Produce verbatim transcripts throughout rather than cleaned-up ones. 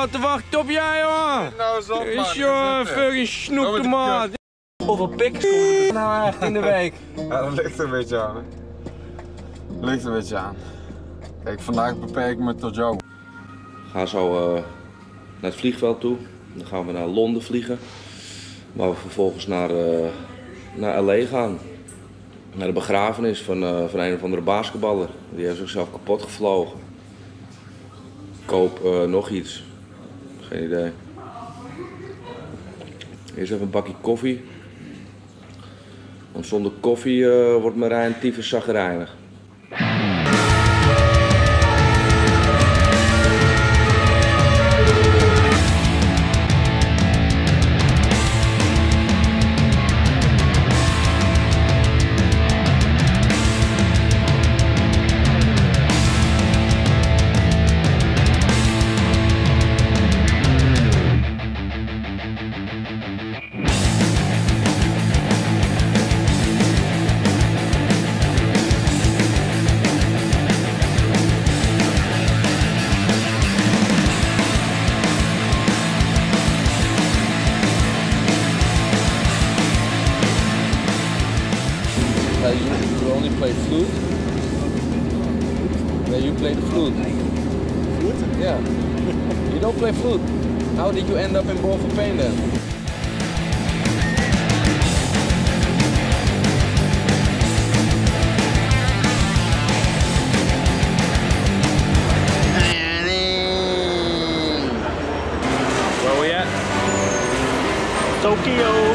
al te wachten op jij, jongen. Nou zo, is joh, fucking snoektomaat. Hoeveel pikkers komt er nou echt in de week? Ja, dat ligt er een beetje aan. Hè. Dat ligt er een beetje aan. Kijk, vandaag beperk ik me tot jou. We gaan zo uh, naar het vliegveld toe. Dan gaan we naar Londen vliegen. Waar we vervolgens naar, uh, naar L A gaan. Naar de begrafenis van, uh, van een of andere basketballer. Die heeft zichzelf kapot gevlogen. Ik koop uh, nog iets. Geen idee. Eerst even een bakje koffie. Want zonder koffie uh, wordt Marijn tyfus chagrijnig. Uh, you, you only play flute? Yeah, you play the flute. Flute? Yeah. You don't play flute. How did you end up in Born for Pain then? Where we at? Tokyo!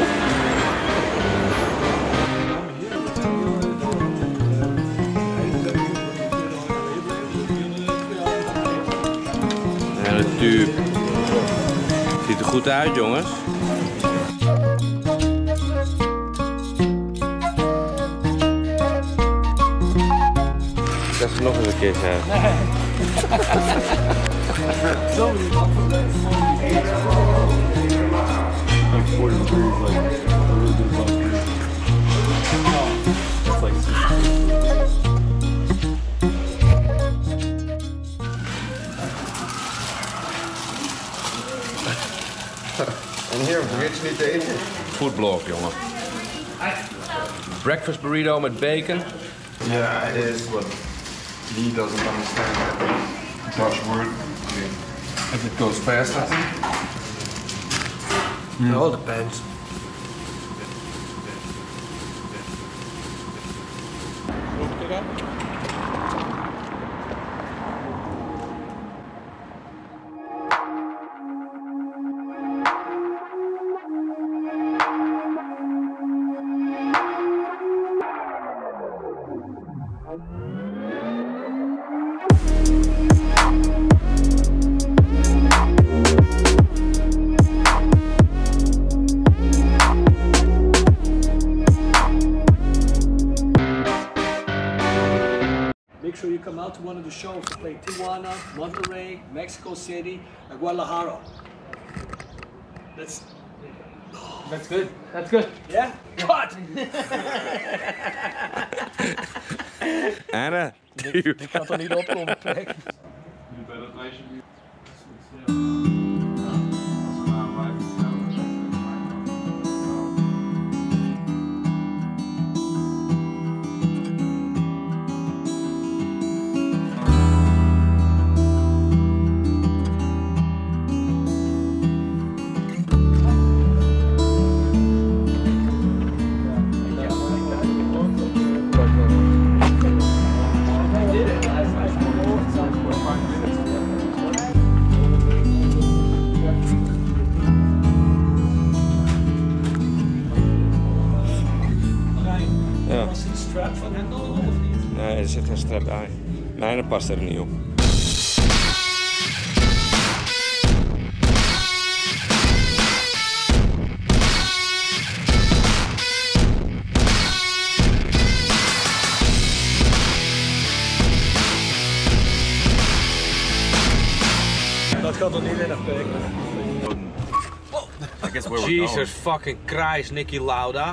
Tube. Ziet er goed uit, jongens. Dat is nog eens een keer zeggen. Nee. Zo niet. En hier vergeet je niet te eten. Foodblog, jongen. Breakfast burrito met bacon. Yeah, it is, but he doesn't understand that Dutch word. If it goes faster. It all depends. Make sure you come out to one of the shows to play Tijuana, Monterrey, Mexico City, and Guadalajara. That's That's good. That's good. yeah. What? Anna, Ik kan toch niet opkomen, plek. Ja. Was er een strap van hen nodig of niet? Nee, er zit geen strap bij. Nee, dat past er niet op. Dat gaat toch niet in een pik? I guess where we're Jesus fucking Christ, Nicky Lauda.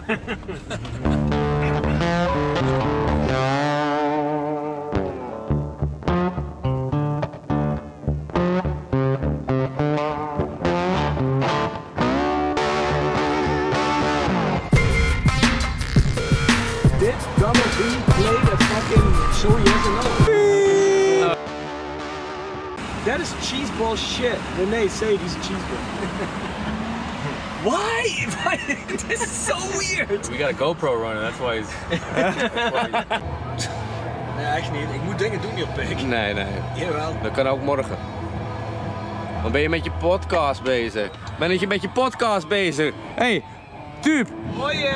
bullshit. Renee, say it, he's a cheeseburger. Why? Why? This is so weird. We got a GoPro running, that's why he's... that's why he's... Nee, echt niet. Ik moet dingen doen, joh, pik. Nee, nee. Jawel. Dat kan ook morgen. Dan ben je met je podcast bezig. Ben je met je podcast bezig? Hé, hey, Tuub. Hoi.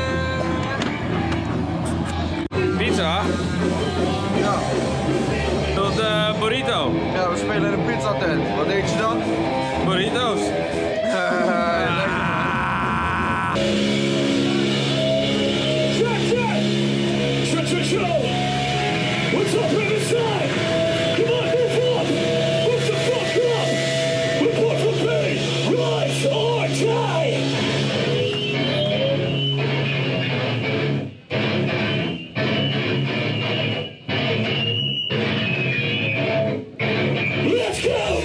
Pizza? Ja. Tot uh, burrito. Ja, we spelen in een pizza tent. Wat eet je dan? Burritos. What's up inside? Come on, move on! Move the fuck up! Report for pay! Rise or die! Let's go!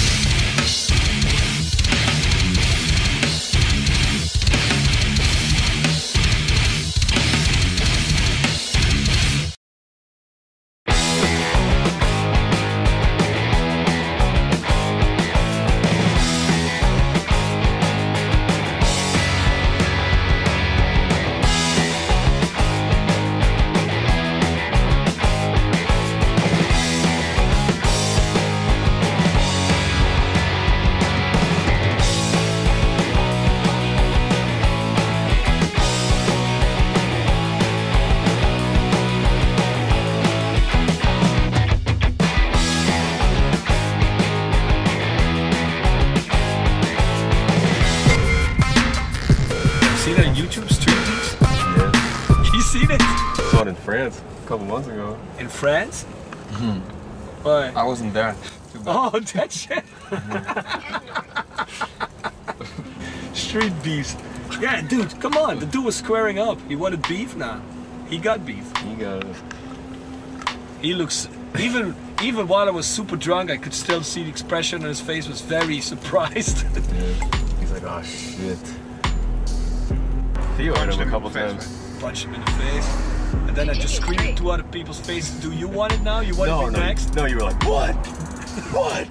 YouTube streams? Yeah. You seen it? I saw it in France a couple months ago. In France? Mm-hmm. Why? I wasn't there. Too bad. Oh, that shit. Street beefs. Yeah, dude, come on. The dude was squaring up. He wanted beef now. He got beef. You got it. He looks, even even while I was super drunk, I could still see the expression on his face was very surprised. Yeah. He's like, oh shit. Theo heard him a couple times. Punch him in the face. And then I just screamed in two other people's faces, do you want it now? You want No, it no, next? no, you were like, what? What?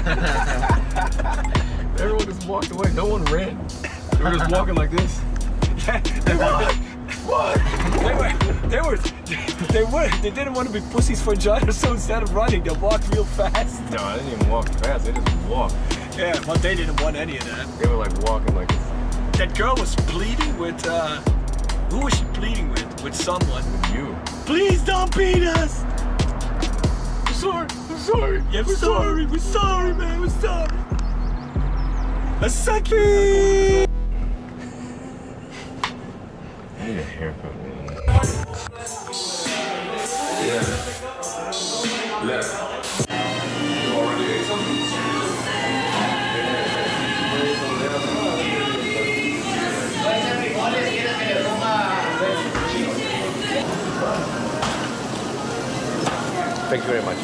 Everyone just walked away. No one ran. They were just walking like this. they were, What? What? They were, they were, they were, they didn't want to be pussies for each other, so instead of running, they walked real fast. No, I didn't even walk fast. They just walked. Yeah, but they didn't want any of that. They were like walking like this. That girl was pleading with, uh, who was she pleading with? With someone. You. Please don't beat us! I'm sorry, I'm sorry. Yeah, we're sorry, we're sorry, man, we're sorry. I suck you! I need a haircut, man. Yeah. Left. You already ate something? Thank you very much.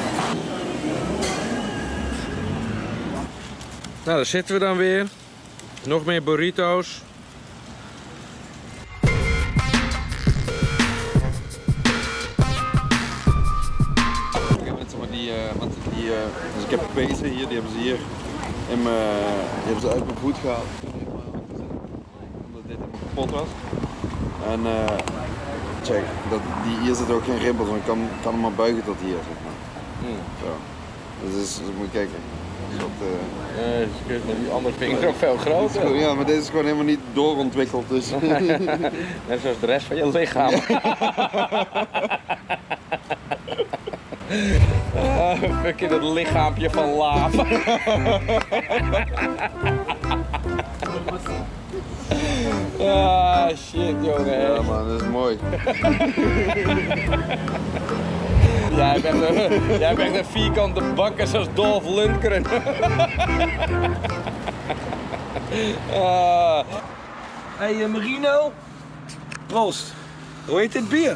Nou, daar zitten we dan weer. Nog meer burrito's. Die, uh, want die, uh, dus ik heb pezen hier, die hebben ze hier in mijn, die hebben ze uit mijn voet gehaald. Omdat dit helemaal kapot was. En uh, check, dat, die, hier zit ook geen rimpels, want ik kan, kan hem maar buigen tot hier, zeg maar. Hmm. Zo. Dus, dus, dus moet je kijken. Een soort, uh, Ja, dus kun je met die andere vinger ook veel groter. ja, maar deze is gewoon helemaal niet doorontwikkeld, dus. Net zoals de rest van je lichaam. Ah, fuck in het lichaampje van lava. Ah, shit, jongen. Ja man, dat is mooi. Jij bent een, jij bent een vierkante bakker zoals Dolph Lundgren. Ah. Hey uh, Marino, proost. Hoe heet dit bier?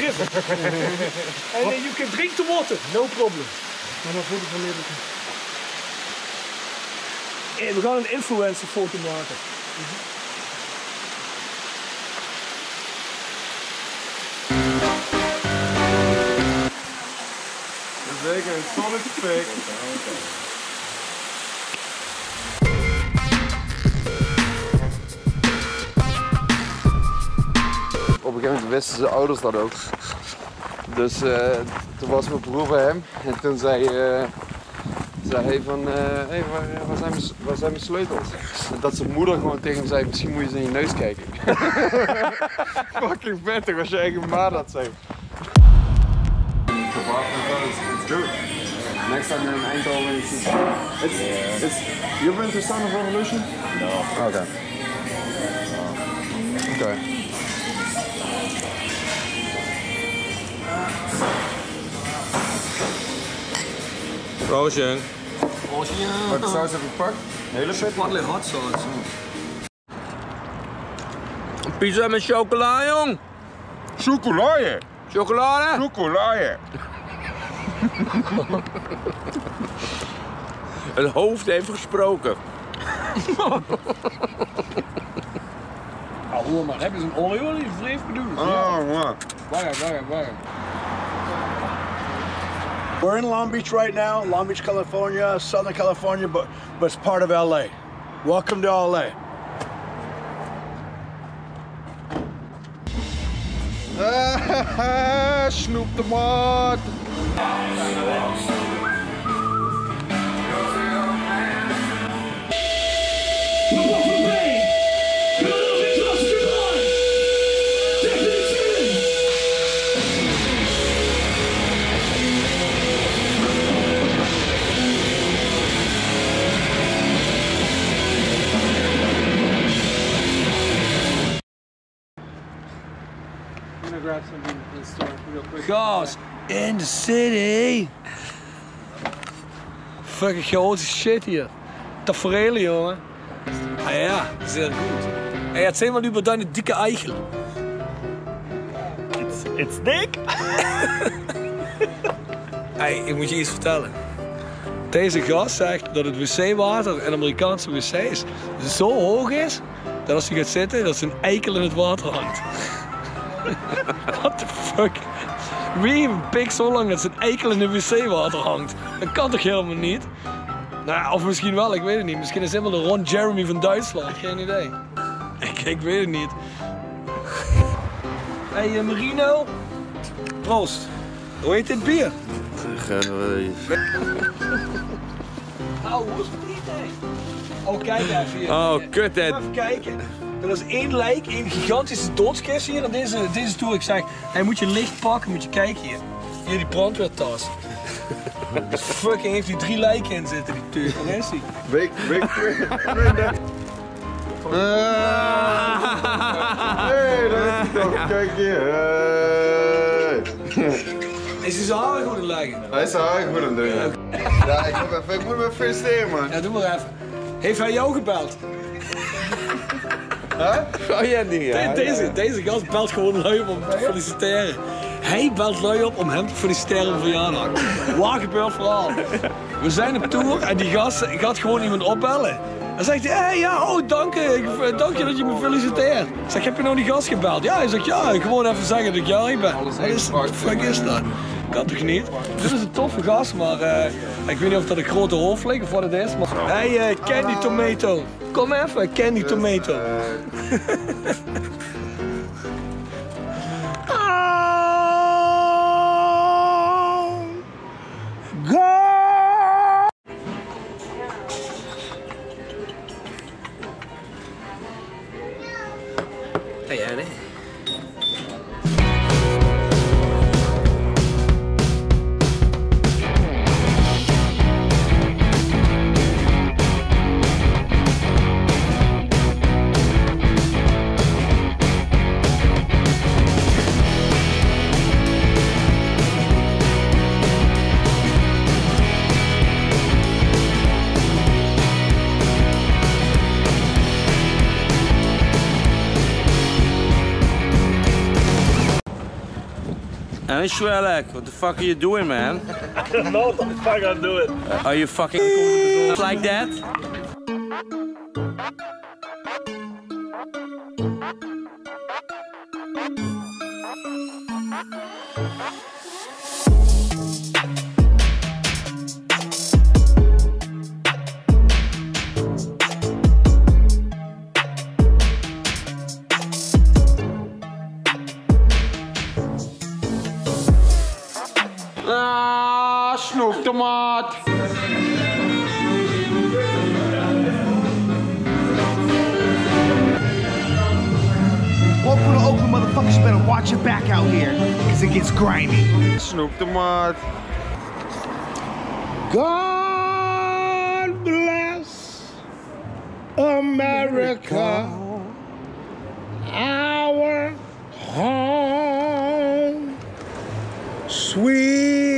river. And uh, you can drink the water, no problem. Maar dan voel ik wanneer het... En we gaan een influencer foto maken. Zeker, een solid fake. Op een gegeven moment wisten zijn ouders dat ook. Dus uh, toen was mijn broer bij hem en toen zei, uh, zei hij van, uh, hey, waar, waar, zijn mijn, waar zijn mijn sleutels? En dat zijn moeder gewoon tegen hem zei, misschien moet je eens in je neus kijken. Fucking vettig als je eigen ma dat zei. It's good. Next time you're in Eindhoven, you should. It's, yeah. it's. You've been to Sound of Revolution? No. Okay. Okay. Roosje. Welke saus heb je gepakt? Hele vet. Wat ligt hot sauce. Pizza met chocola, jong. Chocolade. Chocolade? Chocolade. Het hoofd heeft gesproken. Ah, hoor maar, heb je zo'n olieolie vreemd bedoeld? Oh, ja. Waar, waar, waar? We're in Long Beach right now, Long Beach, California, Southern California, but, but it's part of L A. Welcome to L A. Snoep de maat. Grab something from the store real quick. Gas in the city. Fucking grote shit hier. Tafereel, jongen. Ah ja, zeer goed. Hey, erzähl mal über deine dicke Eichel. It's, it's dik. Hey, ik moet je iets vertellen. Deze gast zegt dat het wc-water in Amerikaanse wc's zo hoog is dat als hij gaat zitten, dat zijn eikel in het water hangt. What the fuck? Wie heeft een pik zo lang dat zijn eikel in de wc-water hangt? Dat kan toch helemaal niet? Nou ja, of misschien wel, ik weet het niet. Misschien is het helemaal de Ron Jeremy van Duitsland, geen idee. Ik, ik weet het niet. Hé hey, Marino, proost. Hoe heet dit bier? Nou, hoe is het niet, hé? Oh, kijk even hier. Oh, kut het. Even kijken. Er is één lijk, één gigantische doodskist hier in deze, deze tour. Ik zeg, hij moet je licht pakken, moet je kijken hier. Hier die brandweertas. Fucking heeft hij drie lijken in zitten, die teug. Waar is hij? Week, week, week. Hé, daar is hij toch. Kijk hier. Is hij zijn haren goed aan leggen? Hij is zijn haren goed aan doen, ja. Ja, ik moet, even, ik moet hem feliciteren, man. Ja, doe maar even. Heeft hij jou gebeld? Huh? Oh ja, niet, ja. De, deze, deze gast belt gewoon lui op om te feliciteren. Hij belt lui op om hem te feliciteren op verjaardag. Waar gebeurt verhaal? We zijn op tour en die gast gaat gewoon iemand opbellen. Dan zegt hij, hey, ja, oh, dank je, dank je dat je me feliciteert. Ik zeg, heb je nou die gast gebeld? Ja, hij zegt, ja, gewoon even zeggen dat ik jarig ben. Wat is, wat de fuck is dat? Kan toch niet? Dit is een toffe gast, maar uh, ik weet niet of dat een grote hoofd ligt of wat het is. Maar... Hey, uh, Candy Tomato. Kom even, Candy Tomato. Hey Annie. And it's Shrek. What the fuck are you doing, man? I don't know what the fuck I'm doing. Uh, are you fucking like that? Ah, snoeptomaat. All for the Oakland motherfuckers, you better watch your back out here, because it gets grimy. Snoeptomaat. God bless America, our home, sweet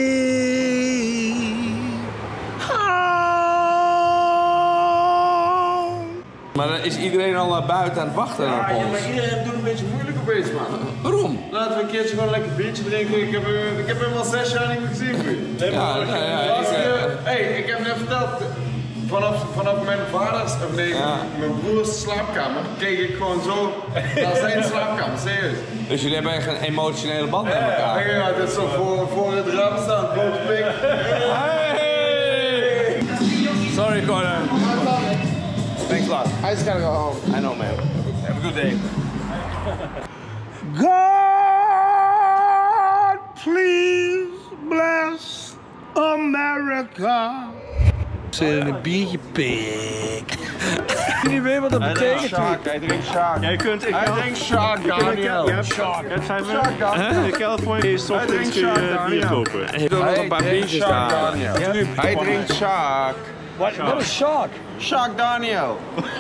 home. Maar dan is iedereen al naar buiten aan het wachten op ons. Maar iedereen doet een beetje moeilijk opeens, man. Waarom? Laten we een keertje gewoon een lekker biertje drinken. Ik heb, uh, ik heb hem al zes jaar niet meer gezien, vriend. Ja, ja, ja, ja, Als ik, je- uh, hey, ik heb net verteld, vanaf, vanaf mijn vaders, of nee, Ja. mijn broers slaapkamer, keek ik gewoon zo naar zijn slaapkamer, serieus. Dus jullie hebben echt een emotionele band met Ja, elkaar. ja, dit is zo voor, voor het raam staan, blote pik. Hey! Sorry, Connor. Thanks a lot. I just gotta go home. I know, man. Have a good day. God, please bless America. Zit in een biertje pik. Jullie weten wat dat betekent? Hij drinkt Shark. Jij kunt... Ik Hij drinkt Shark, Daniel. Ja, Shark. Het zijn Shark, Daniel. in de California softdrinks kun Shark, je bier Daniel. kopen. Ik wil nog een paar biertjes Shark, halen. Daniel. Hij drinkt Shark. Wat is shark? Shark Daniel.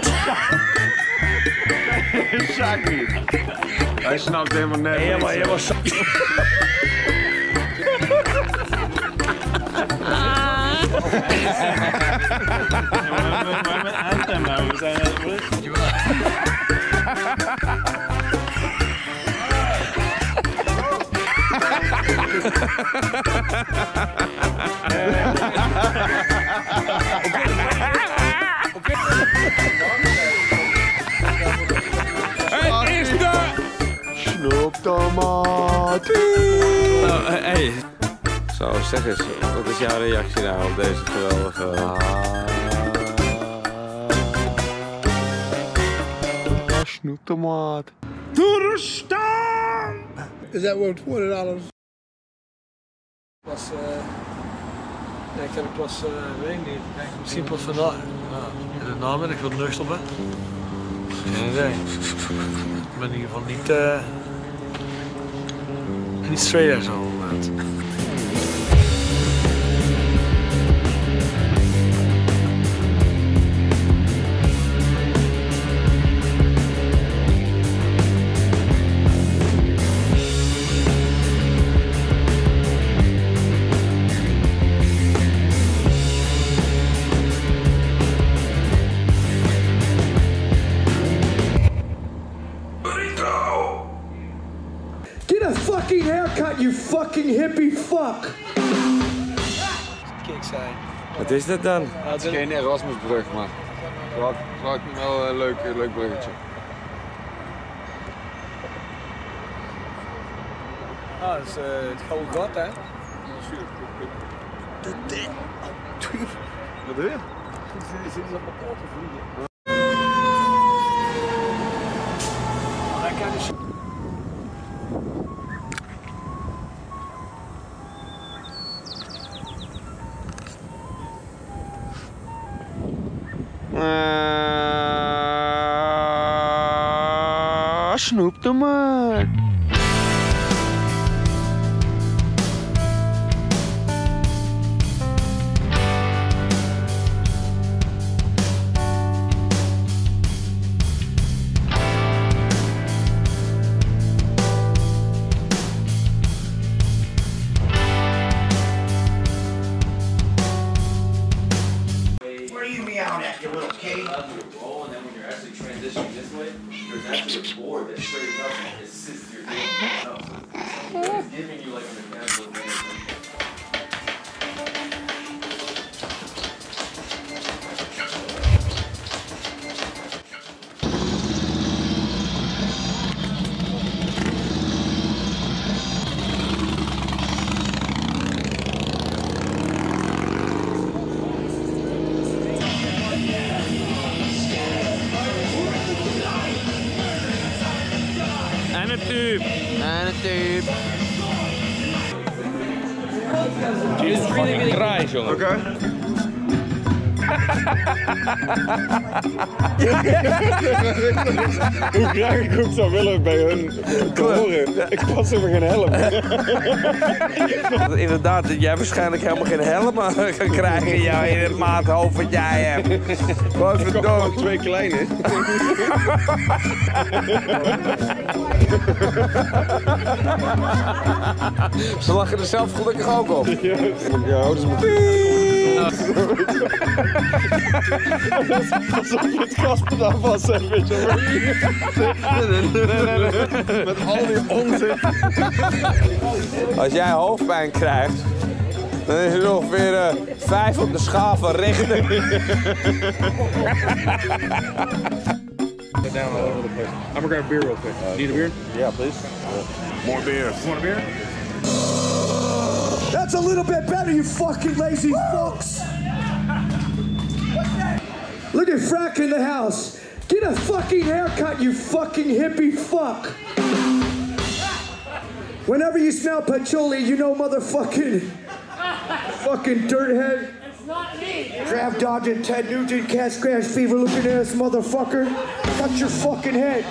Shark niet. Hij snapt helemaal net Ja, niks. maar je was... We hebben een anthem nou. We zijn... Het is de... Snoeptomaat. Oh, hey. Zo, zeg eens, wat is jouw reactie nou op deze geweldige... Snoeptomaat. To the storm! Is that worth twenty dollars? Was, uh, ja, ik heb pas, uh, weet ik niet, misschien pas vandaag. Nou, in de namiddag wat nuchter ben. Geen idee. Ik ben in ieder geval niet, uh, niet straight edge op het moment. Get a fucking haircut, you fucking hippie fuck! Kijk zijn. Wat is dat dan? Het is geen Erasmusbrug, maar het lijkt me wel een leuk, een leuk bruggetje. Ah, dat is uh, het gouden gat, hè? Wat doe je? Zitten ze op mijn oor te vliegen. Uh, Snoeptomaat. Where you me out at, you little kid? Roll, and then when you're actually transitioning this way, there's actually a board that straight up assists your Dit is fucking kraai, jongen. Oké. Okay. Hoe graag ik ook zou willen bij hun te horen. Ik pas even geen helm. Inderdaad, dat jij waarschijnlijk helemaal geen helm kan krijgen jou in het maathoofd wat jij hebt. Wat voor dood. Twee kleine. Ze lachen er zelf gelukkig ook op. Ja, ouders moeten... Alsof je het gaspedaal vast hebt, weet je wel. Met al die onzin. Als jij hoofdpijn krijgt, dan is het ongeveer uh, vijf op de schaal van richten. Down all over the place. I'm gonna grab a beer real quick. Need a beer? Yeah, please. More beers. Want a beer? That's a little bit better, you fucking lazy fucks. Look at Frack in the house. Get a fucking haircut, you fucking hippie fuck. Whenever you smell patchouli, you know motherfucking fucking dirthead. It's not me. Draft dodging Ted Nugent, cat scratch fever looking ass motherfucker. Cut your fucking head.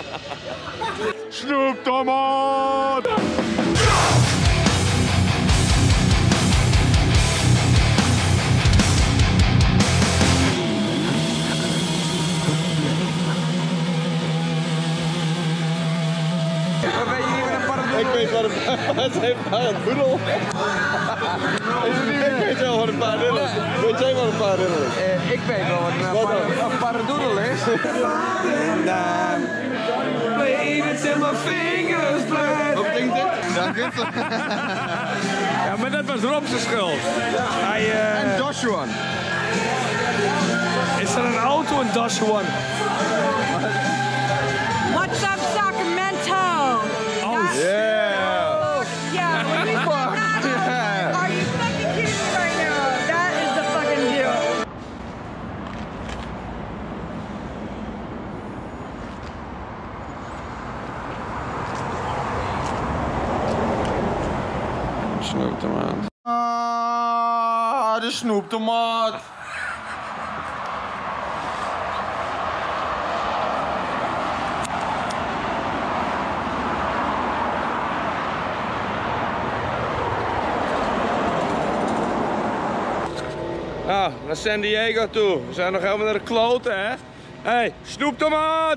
Snoop Tomaat! Ik weet wat een paard heeft, maar een poedel. Ik weet wel wat een paardendoedel is. Weet jij wat een paardendoedel is? Uh, ik weet wel wat een paradoedel is. Bleed till my fingers bled. Hoe klinkt dit? Ja, dit. Ja, maar dat was Rob's schuld. Hij, uh... En Joshua. Is er een auto in Joshua? What's up, Sacramento? Oh, yeah. Yeah. Fuck. Yeah. Are you fucking kidding me right now? That is the fucking deal. Snoeptomaat. Ah, de snoeptomaat. Nou, naar San Diego toe. We zijn nog helemaal naar de kloten, hè? Hé, hey, snoeptomaat!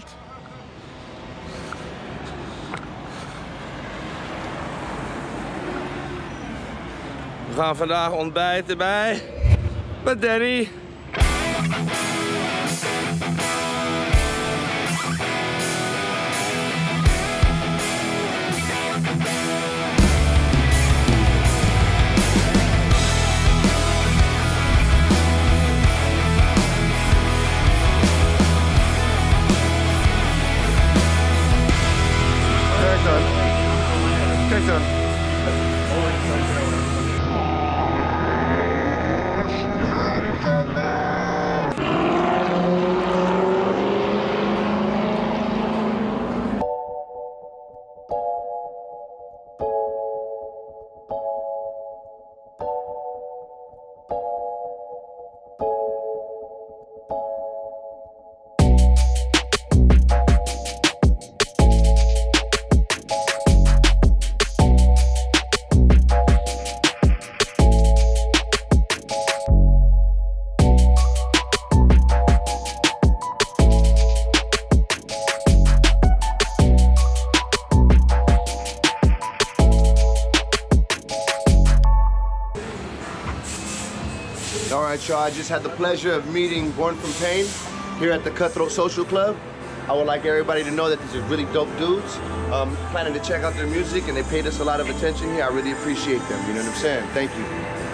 We gaan vandaag ontbijten bij... bij Danny. Kijk dan. All right, y'all, I just had the pleasure of meeting Born From Pain here at the Cutthroat Social Club. I would like everybody to know that these are really dope dudes. Um, planning to check out their music, and they paid us a lot of attention here. I really appreciate them, you know what I'm saying? Thank you.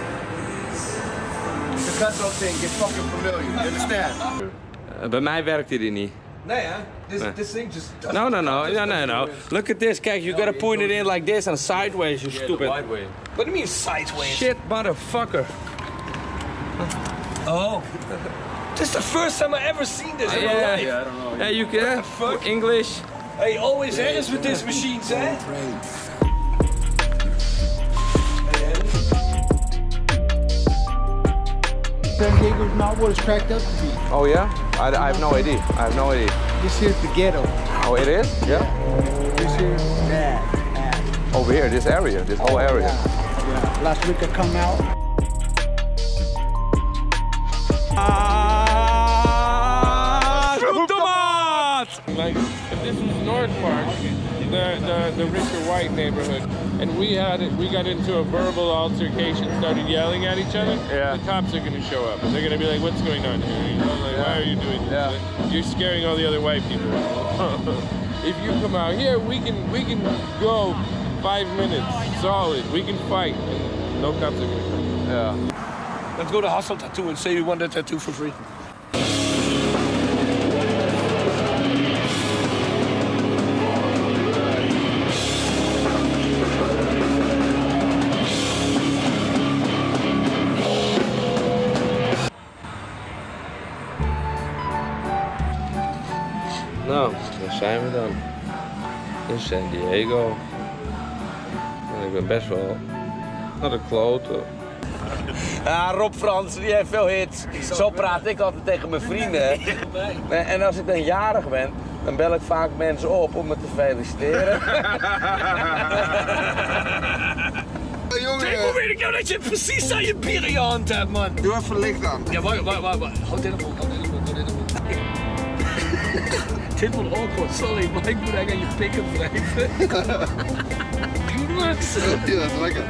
The Cutthroat thing, get fucking familiar, you understand? Uh, bij mij werkte die niet. Nee, hè? This, Nee. this thing just... No, no, no, no, no, no. Look at this, kijk, you gotta point it in like this and sideways, you stupid. Wide way. What do you mean sideways? Shit, motherfucker. Oh. This is the first time I ever seen this in my Yeah, life. Yeah, I don't know. yeah, you can. fuck? English. Hey, always hands with these machines, eh? Jaeger's not what it's cracked up to be. Oh yeah? I, I have no idea. I have no idea. This here's the ghetto. Oh, it is? Yeah. This here's bad, bad. Over here, this area, this whole area. Yeah. yeah. Last week I come out. Ah, like, if this was North Park, the, the, the Richard White neighborhood, and we had it, we got into a verbal altercation, started yelling at each other, yeah. the cops are going to show up, and they're going to be like, what's going on here? You know, like, yeah. why are you doing this? Yeah. Like, you're scaring all the other white people. If you come out here, we can, we can go five minutes, solid, we can fight, and no cops are going to come. Yeah. Let's go to Hustle Tattoo and say we want that tattoo for free. Nou, daar zijn we dan. In San Diego. En ik ben best wel naar de kloten. Ja, Rob Frans, die heeft veel hits. Zo praat ik altijd tegen mijn vrienden. En als ik dan jarig ben, dan bel ik vaak mensen op om me te feliciteren. Kijk, hoe weet ik nou dat je precies aan je bier in je hand hebt, man? Doe even licht aan. Ja, wacht, wacht, wacht. Houd dit op, houd dit op, houd dit op. Dit wordt awkward, sorry, maar ik moet eigenlijk aan je pikken wrijven. Ja, dat is lekker.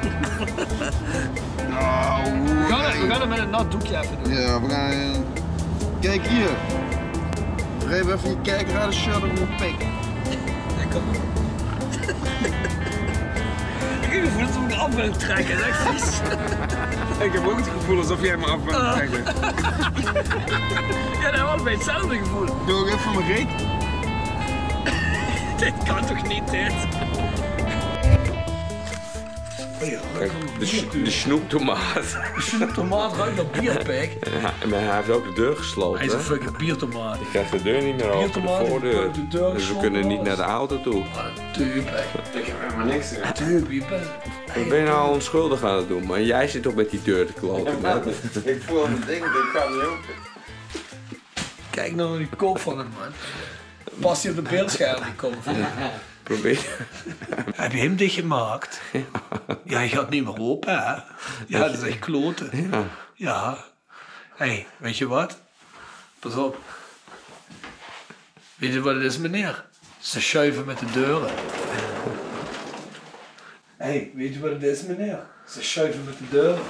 Oh, we, gaan het, we gaan het met een nat doekje even doen. Ja, we gaan... Uh, kijk hier. Wrijf even je kijkraden shirt op mijn pik. Ja, kom maar. Ik heb het gevoel dat we me af willen trekken, dat is echt vies. Ik heb ook het gevoel alsof jij me af wilt trekken. Ja, dat was bij hetzelfde gevoel. Doe ook even mijn reet. Dit kan toch niet, dit? Kijk, de, de snoeptomaat. De snoeptomaat ruikt naar bierpek. Ja, maar hij heeft ook de deur gesloten. Hij is een fucking biertomaat. Je krijgt de deur niet meer open, de voordeur. De deur dus we kunnen niet naar de auto toe. Tuurlijk. Ik heb helemaal niks gedaan. Tuurlijk. Wat ben je nou onschuldig aan het doen? Maar jij zit toch met die deur te kloten. Ja, ik voel een ding, ik kan niet open. Kijk nou naar die kop van hem, man. Past hij op de beeldscherm, die kop van hem. Probeer. Heb je hem dichtgemaakt? Ja. Ja, je gaat niet meer open, hè? Ja, dat is echt kloten. Ja. Ja. Hé, hey, weet je wat? Pas op. Weet je wat het is, meneer? Ze schuiven met de deuren. Hé, hey, weet je wat het is, meneer? Ze schuiven met de deuren.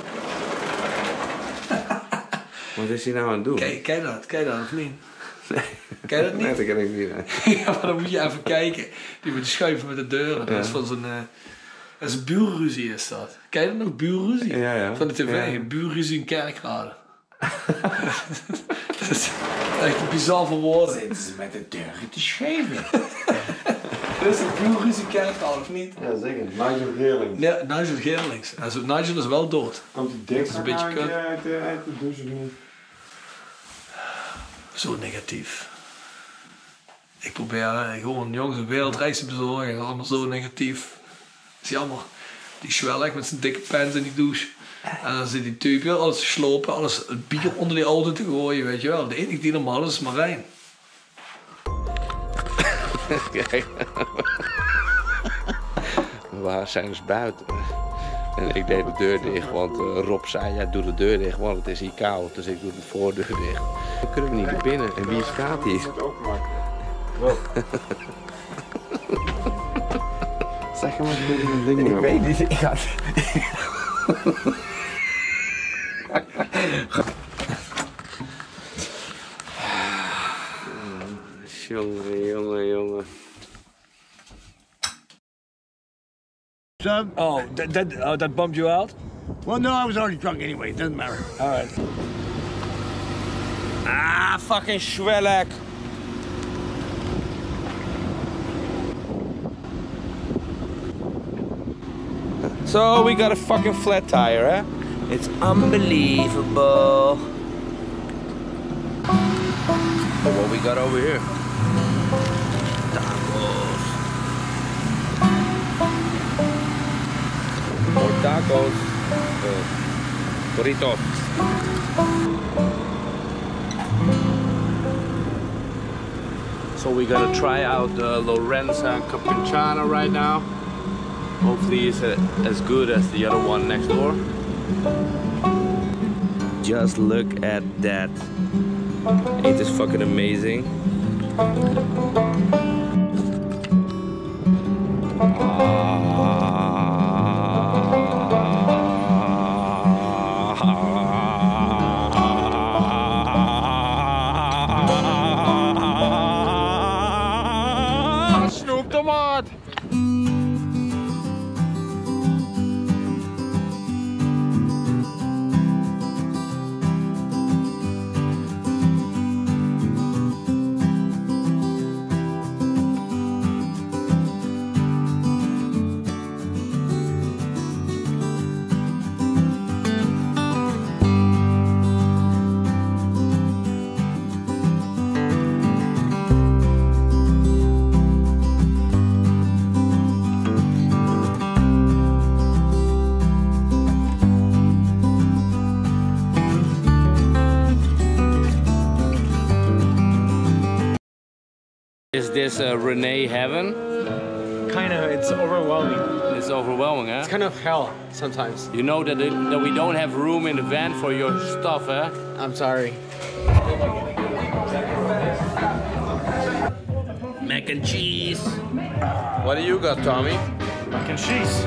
Wat is hij nou aan het doen? Kijk, kijk dat, kijk dat of niet? Nee. Ken je dat niet? Nee, dat ken ik niet. Ja, maar dan moet je even kijken. Die moet schuiven met de deuren. Dat is van zo'n... Uh, dat is een buurruzie is dat. Ken je dat nog? Buurruzie? Ja, ja. Van de tv. Ja. Buurruzie in Kerkrade. Dat is echt een bizar voor woorden. Zitten ze met de deuren te schuiven? Dat is een buurruzie in Kerkrade, of niet? Ja, zeker. Nigel Geerlings. Ja, Nigel Geerlings. Also, Nigel is wel dood. Komt die dik dat is een beetje kut. uit de, uit de douche niet? Zo negatief. Ik probeer uh, gewoon jongens een wereldreis te bezorgen. Dat is allemaal zo negatief. Dat is jammer. Die zwellig met zijn dikke pens in die douche. En dan zit die type weer alles te slopen, alles het bier onder die auto te gooien, weet je wel. De enige die normaal is, is Marijn. Kijk. We zijn dus buiten. En ik deed de deur dicht, want uh, Rob zei, ja, doe de deur dicht, want het is hier koud. Dus ik doe de voordeur dicht. Dan kunnen we niet naar binnen. En wie staat hier? Zeg maar eens een ding. Ik weet niet, ik ga... Jongen, jongen, jongen. Son? Oh, that, that, uh, that bummed you out? Well, no, I was already drunk anyway. It doesn't matter. All right. Ah, fucking Schwelek. So we got a fucking flat tire, eh? It's unbelievable. What we got over here? Tacos. More tacos. Uh, Burrito. So we're gonna try out the Lorenza Cappuccino right now. Hopefully it's uh, as good as the other one next door. Just look at that. Ain't this fucking amazing? Snoop the Mod. Is this uh, Renee heaven? Kind of, it's overwhelming. It's overwhelming, huh? It's kind of hell sometimes. You know that, it, that we don't have room in the van for your stuff, huh? I'm sorry. Mac and cheese. What do you got, Tommy? Mac and cheese.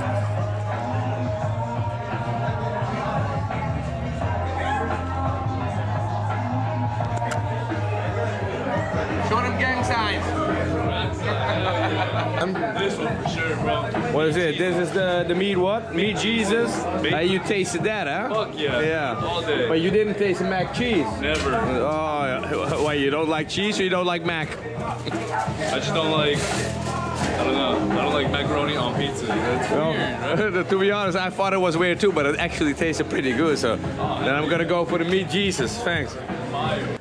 Show them gang signs. This one for sure, bro. What is it? This is the, the meat what? Meat Jesus? Uh, you tasted that, huh? Fuck yeah. Yeah. All day. But you didn't taste the mac cheese? Never. Oh, why, you don't like cheese or you don't like mac? I just don't like, I don't know, I don't like macaroni on pizza. That's weird, right? To be honest, I thought it was weird too, but it actually tasted pretty good, so oh, then I'm gonna go for the meat Jesus. Thanks. Fire.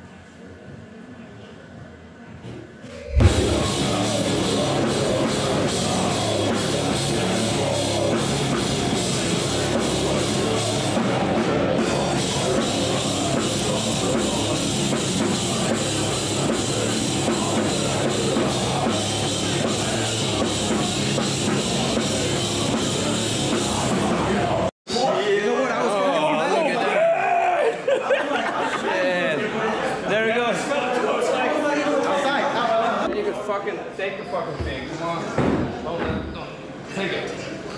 Take the fucking thing. Come on. Hold on. No. Take it.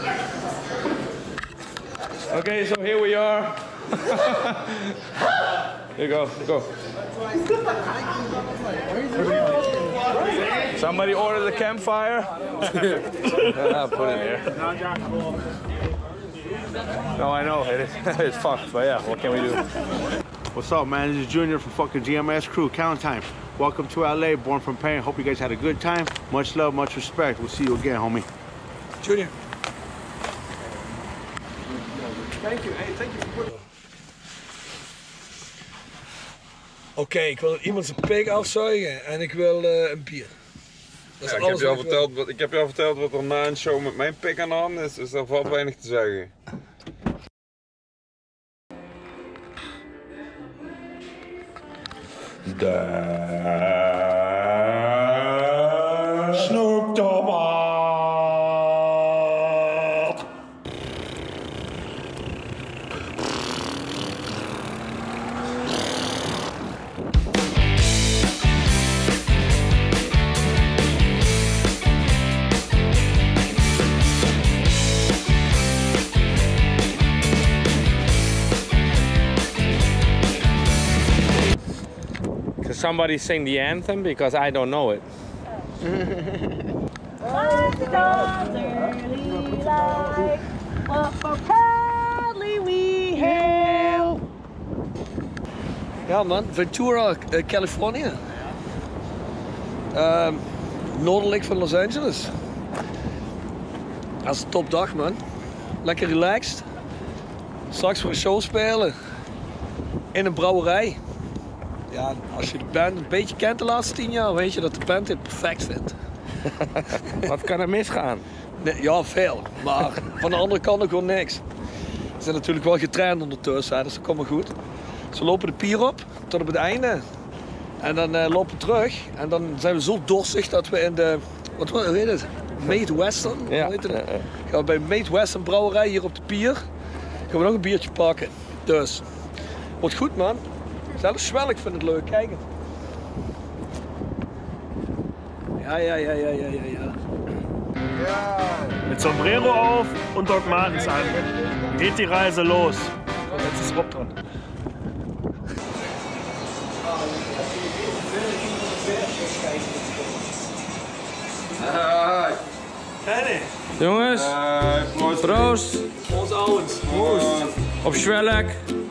Okay, so here we are. Here you go. Go. Somebody ordered a campfire. I'll put it here. No, I know. It is, it's fucked, but yeah, what can we do? What's up, man? This is Junior from fucking G M S Crew, Count Time. Welcome to L A, Born from Pain. Hope you guys had a good time. Much love, much respect. We'll see you again, homie. Junior. Thank you. Hey, thank you for putting... Oké, okay, ik wil iemand zijn pik afzuigen en ik wil uh, een bier. Dat is ja, ik, alles heb je al wat verteld, wat, ik heb je al verteld wat er na een show met mijn pik aan de hand is, dus daar valt weinig te zeggen. De Snoop the Mod. Can somebody sing the anthem because I don't know it. What does early light? What for proudly we hail. Ja man, Ventura, uh, Californië. Uh, noordelijk van Los Angeles. Dat is een topdag man. Lekker relaxed. Straks voor een show spelen. In een brouwerij. Ja, als je de band een beetje kent de laatste tien jaar, weet je dat de band dit perfect vindt. Wat kan er misgaan? Nee, ja, veel. Maar van de andere kant ook wel niks. Ze zijn natuurlijk wel getraind ondertussen, hè, dus dat komt maar goed. Ze lopen de pier op tot op het einde. En dan uh, lopen we terug. En dan zijn we zo dorstig dat we in de... Wat hoe heet het? Made Western? Ja. Hoe heet het? Gaan we bij Made Western brouwerij hier op de pier. Gaan we nog een biertje pakken. Dus. Wordt goed, man. Zelfs zwel, ik vind het leuk. Kijk het. Ja, ja, ja, ja, ja, ja, ja. Mit Sombrero auf und Doc Martens an. Geht die Reise los. So, jetzt ist Rob dran. Hey. Jongens, uh, proost. Ons ouwens. Op Schwelk.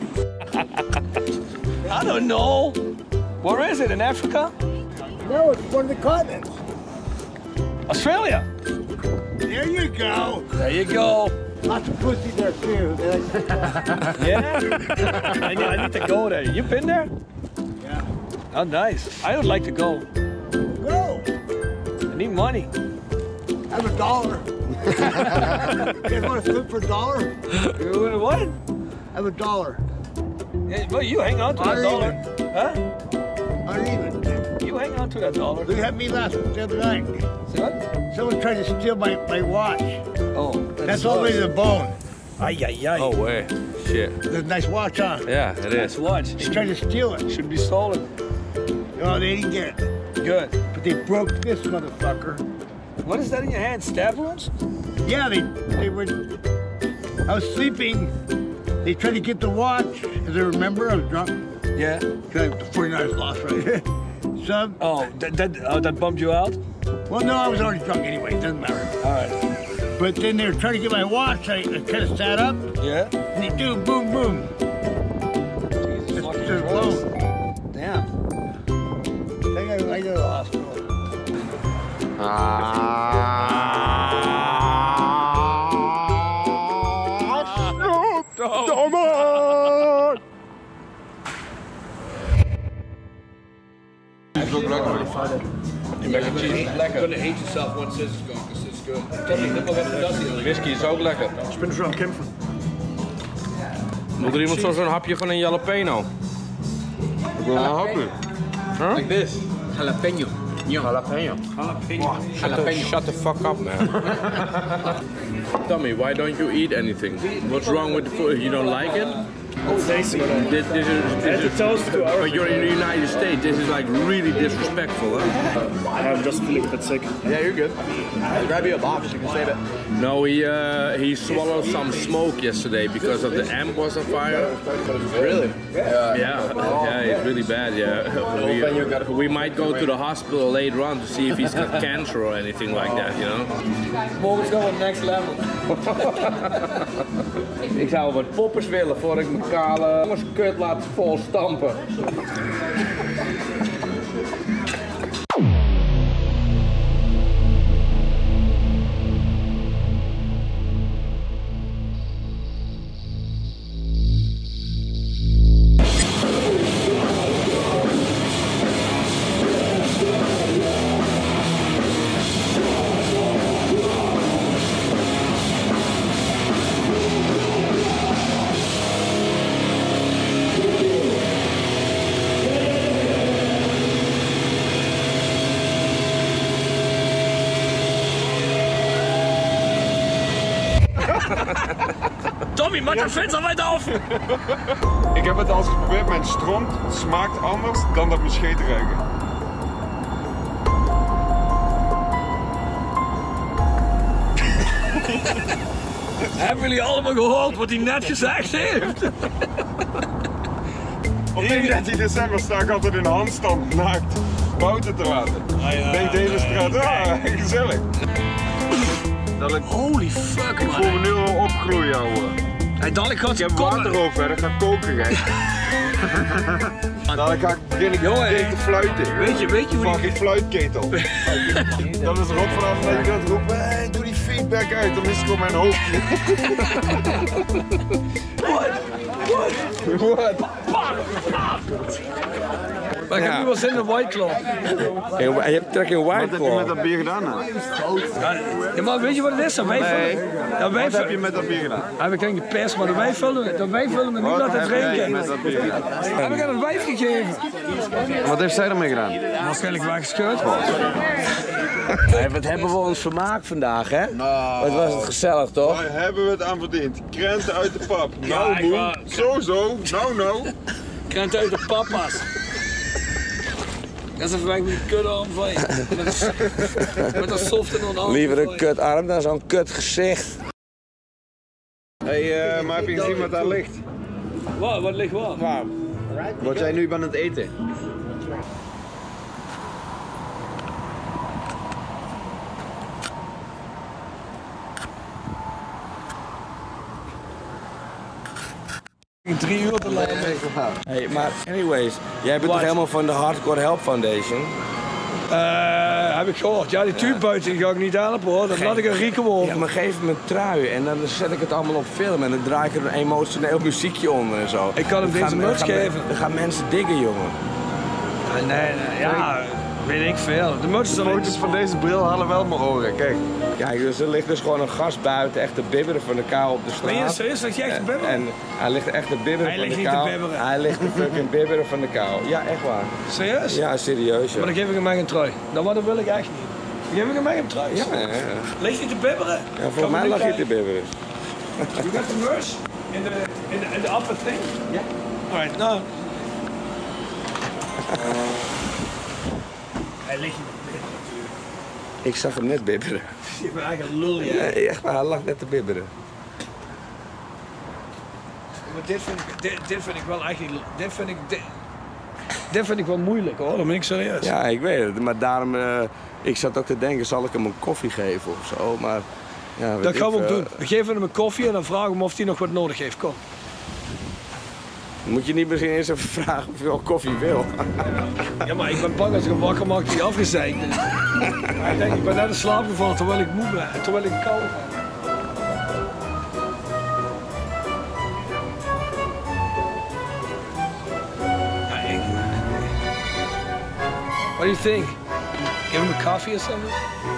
I don't know. Where is it? In Africa? No, it's one of the continents. Australia. There you go. There you go. Lots of pussy there too. Yeah? I need, I need to go there. You been there? Yeah. Oh, nice. I would like to go. Go. I need money. I have a dollar. You guys want to flip for a dollar? What? I have a dollar. Yeah, well, you hang on to that dollar. Uneven. Huh? Uneven. You hang on to that dollar. They had me last the other night. See what? Someone tried to steal my, my watch. Oh, that's all the way to the bone. Ay, ay, ay. Oh, way. Shit. It's a nice watch, huh? Yeah, it Nice is. watch. They tried to steal it. Should be stolen. Oh, they didn't get it. Good. But they broke this motherfucker. What is that in your hand? Stab wounds? Yeah, they they were. I was sleeping. They tried to get the watch. As I remember, I was drunk. Yeah. Because the forty-niners lost, right? So. Oh, that that, oh, that bummed you out? Well, no, I was already drunk anyway. It doesn't matter. All right. But then they were trying to get my watch. I, I kind of sat up. Yeah. And they do boom, boom. Jesus fucking Just Christ. blown. Damn. I think I, I go to the hospital. It's ook lekker. Die mac and cheese is lekker. You're gonna hate yourself once this is gone, because it's good. Tommy, nippel even dat hier. Whisky is ook lekker. Ich bin schon am Kämpfen. Moet er iemand zo zo'n hapje van een jalapeno? Ik wil een hapje. Huh? Like this. Jalapeno. Jalapeno. Jalapeno. Shut the, shut the fuck up, man. Tommy, why don't you eat anything? What's wrong with the food? You don't like it? It's tasty, but I This, this is, had this to is, toast to our but you're in the United States. This is like really disrespectful, huh? I'm just feeling a bit sick. Yeah, you're good. I'll grab you a box. You can save it. No, he uh, he swallowed some smoke yesterday because of the amp was on fire. Really? Yeah, yeah, it's really bad. Yeah, we, we might go to the hospital later on to see if he's got cancer or anything like that. You know. Morgens gaan we next level. Ik zou wat poppers willen voor ik mijn kale jongenskut laat vol stampen. Tommy, maak dat venster wijd af! Ik heb het al eens geprobeerd, mijn stront smaakt anders dan dat mijn scheet ruiken. Hebben jullie allemaal gehoord wat hij net gezegd heeft? Op eenendertig december sta ik altijd in de handstand naakt bouten te laten. Denk de hele straat, ja, gezellig. Dat ik, Holy fuck, ik voel me nu al opgroeien, ouwe. Hey, dadelijk gaat Ik heb water over, dat ga ik koken, gek. Dadelijk ga ik beginnen Jongen, te fluiten. Weet je, weet je hoe die... Fucking fluitketel. Dan is Rob vanaf dat ik dat roep, hey, doe die feedback uit, dan is het gewoon mijn hoofdje. What? What? What? Maar ik heb nu wel zin in een White Claw. En je hebt trek in White Claw. Wat heb je met dat bier gedaan dan? Ja, maar weet je wat het is? Dat wij Nee. vullen, dat wij Wat heb je met dat bier gedaan? Heb ik denk de pers, maar dat wij vullen, dat wij vullen me nu Wat laten heb jij drinken. met dat bier gedaan? Heb ik aan het wijf gegeven. Wat heeft zij ermee gedaan? Waarschijnlijk weggescheurd. Hey, wat hebben we ons vermaakt vandaag, hè? Wat was het gezellig, toch? Waar hebben we het aan verdiend? Krenten uit de pap. Nou, ik moe. wou- Zo, zo. Nou, nou. Krent uit de papa's. Dat is even weg met die kutarm van je. Met een- Met een soft en onhandig. Liever een kutarm dan zo'n kut gezicht. Hé, hey, uh, maar heb je gezien wat daar ligt? Wat? Wat ligt wat? Wat jij nu bent aan het eten? Drie uur te laten. Hey, maar anyways, jij bent toch Wat? helemaal van de Hardcore Help Foundation? Eh, heb ik gehoord. Ja, die tube buiten die ga ik niet helpen hoor. Dan laat ik een rieken Ja, over. maar geef me een trui en dan zet ik het allemaal op film en dan draai ik er een emotioneel muziekje onder en zo. Ik kan hem Dan deze gaan- merch dan gaan- geven. Dan gaan mensen diggen, jongen. Nee, nee, ja, weet ik veel. De merch is De alleen foto's van deze bril halen wel mijn oren, kijk. Kijk, dus er ligt dus gewoon een gast buiten, echt te bibberen van de kou op de straat. Ben je serieus? Ligt je echt te bibberen? En hij ligt echt te bibberen Hij van ligt de niet te kou. bibberen. Hij ligt te fucking bibberen van de kou. Ja, echt waar. Serieus? Ja, serieus. Ja. Maar dan geef ik hem mij een trui. Dan wat dat wil ik echt niet. Dan geef ik hem mij een trui. Ja, ja, ja. Ligt hij te bibberen? Ja, volgens mij lag je te bibberen. You got the merch in the, in the, in the upper thing? Ja. Alright, nou. Hij ligt niet te bibberen natuurlijk. Ik zag hem net bibberen. Je bent eigenlijk een lul, ja. Nee, echt waar, hij lag net te bibberen. Maar dit vind ik, dit, dit vind ik wel echt niet... Dit vind ik... Dit, dit vind ik wel moeilijk hoor, dan ben ik serieus. Ja, ik weet het. Maar daarom, uh, ik zat ook te denken, zal ik hem een koffie geven of zo. Maar, ja, weet Dat ik gaan we ook veel. doen. We geven hem een koffie en dan vragen we hem of hij nog wat nodig heeft. Kom. Moet je niet misschien eens even vragen of je wel koffie wil? Ja, maar ik ben bang als ik hem wakker maak, die afgezeikt is. Maar ik denk, ik ben net in slaap gevallen terwijl ik moe ben, terwijl ik koud ben. Ja, ik... What do you think? Give him a coffee or something?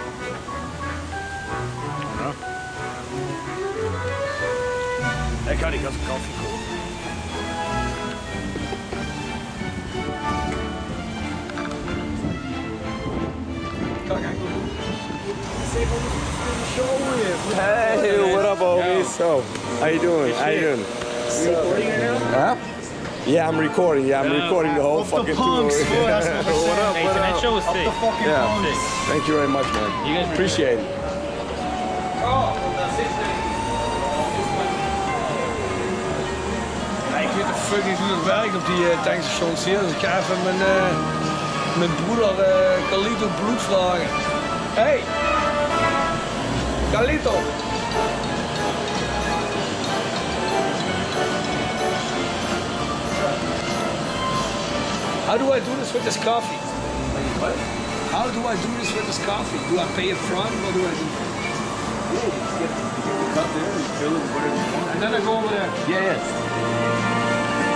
Ik ga niet als een koffie kopen. Hey, what up, homies? So, how you doing? How you doing? Recording right now? Huh? Yeah, I'm recording. Yeah, I'm recording the whole fucking tour. punks, boy, what that's what we're up? saying. What Hey, up? that show was sick. Up the fucking yeah. punks. Thank you very much, man. You guys appreciate it. Ja, ik weet de fuck niet hoe het werkt op die uh, tankstations hier, dus ik ga even mijn, uh, mijn broeder uh, Carlito bloed vragen. Hey! Carlito! How do I do this with this coffee? What? How do I do this with this coffee? Do I pay it front? What do I do? Yeah, you just get, you get the cup there, you fill it with whatever you want. And then I go over there. Yeah, yeah.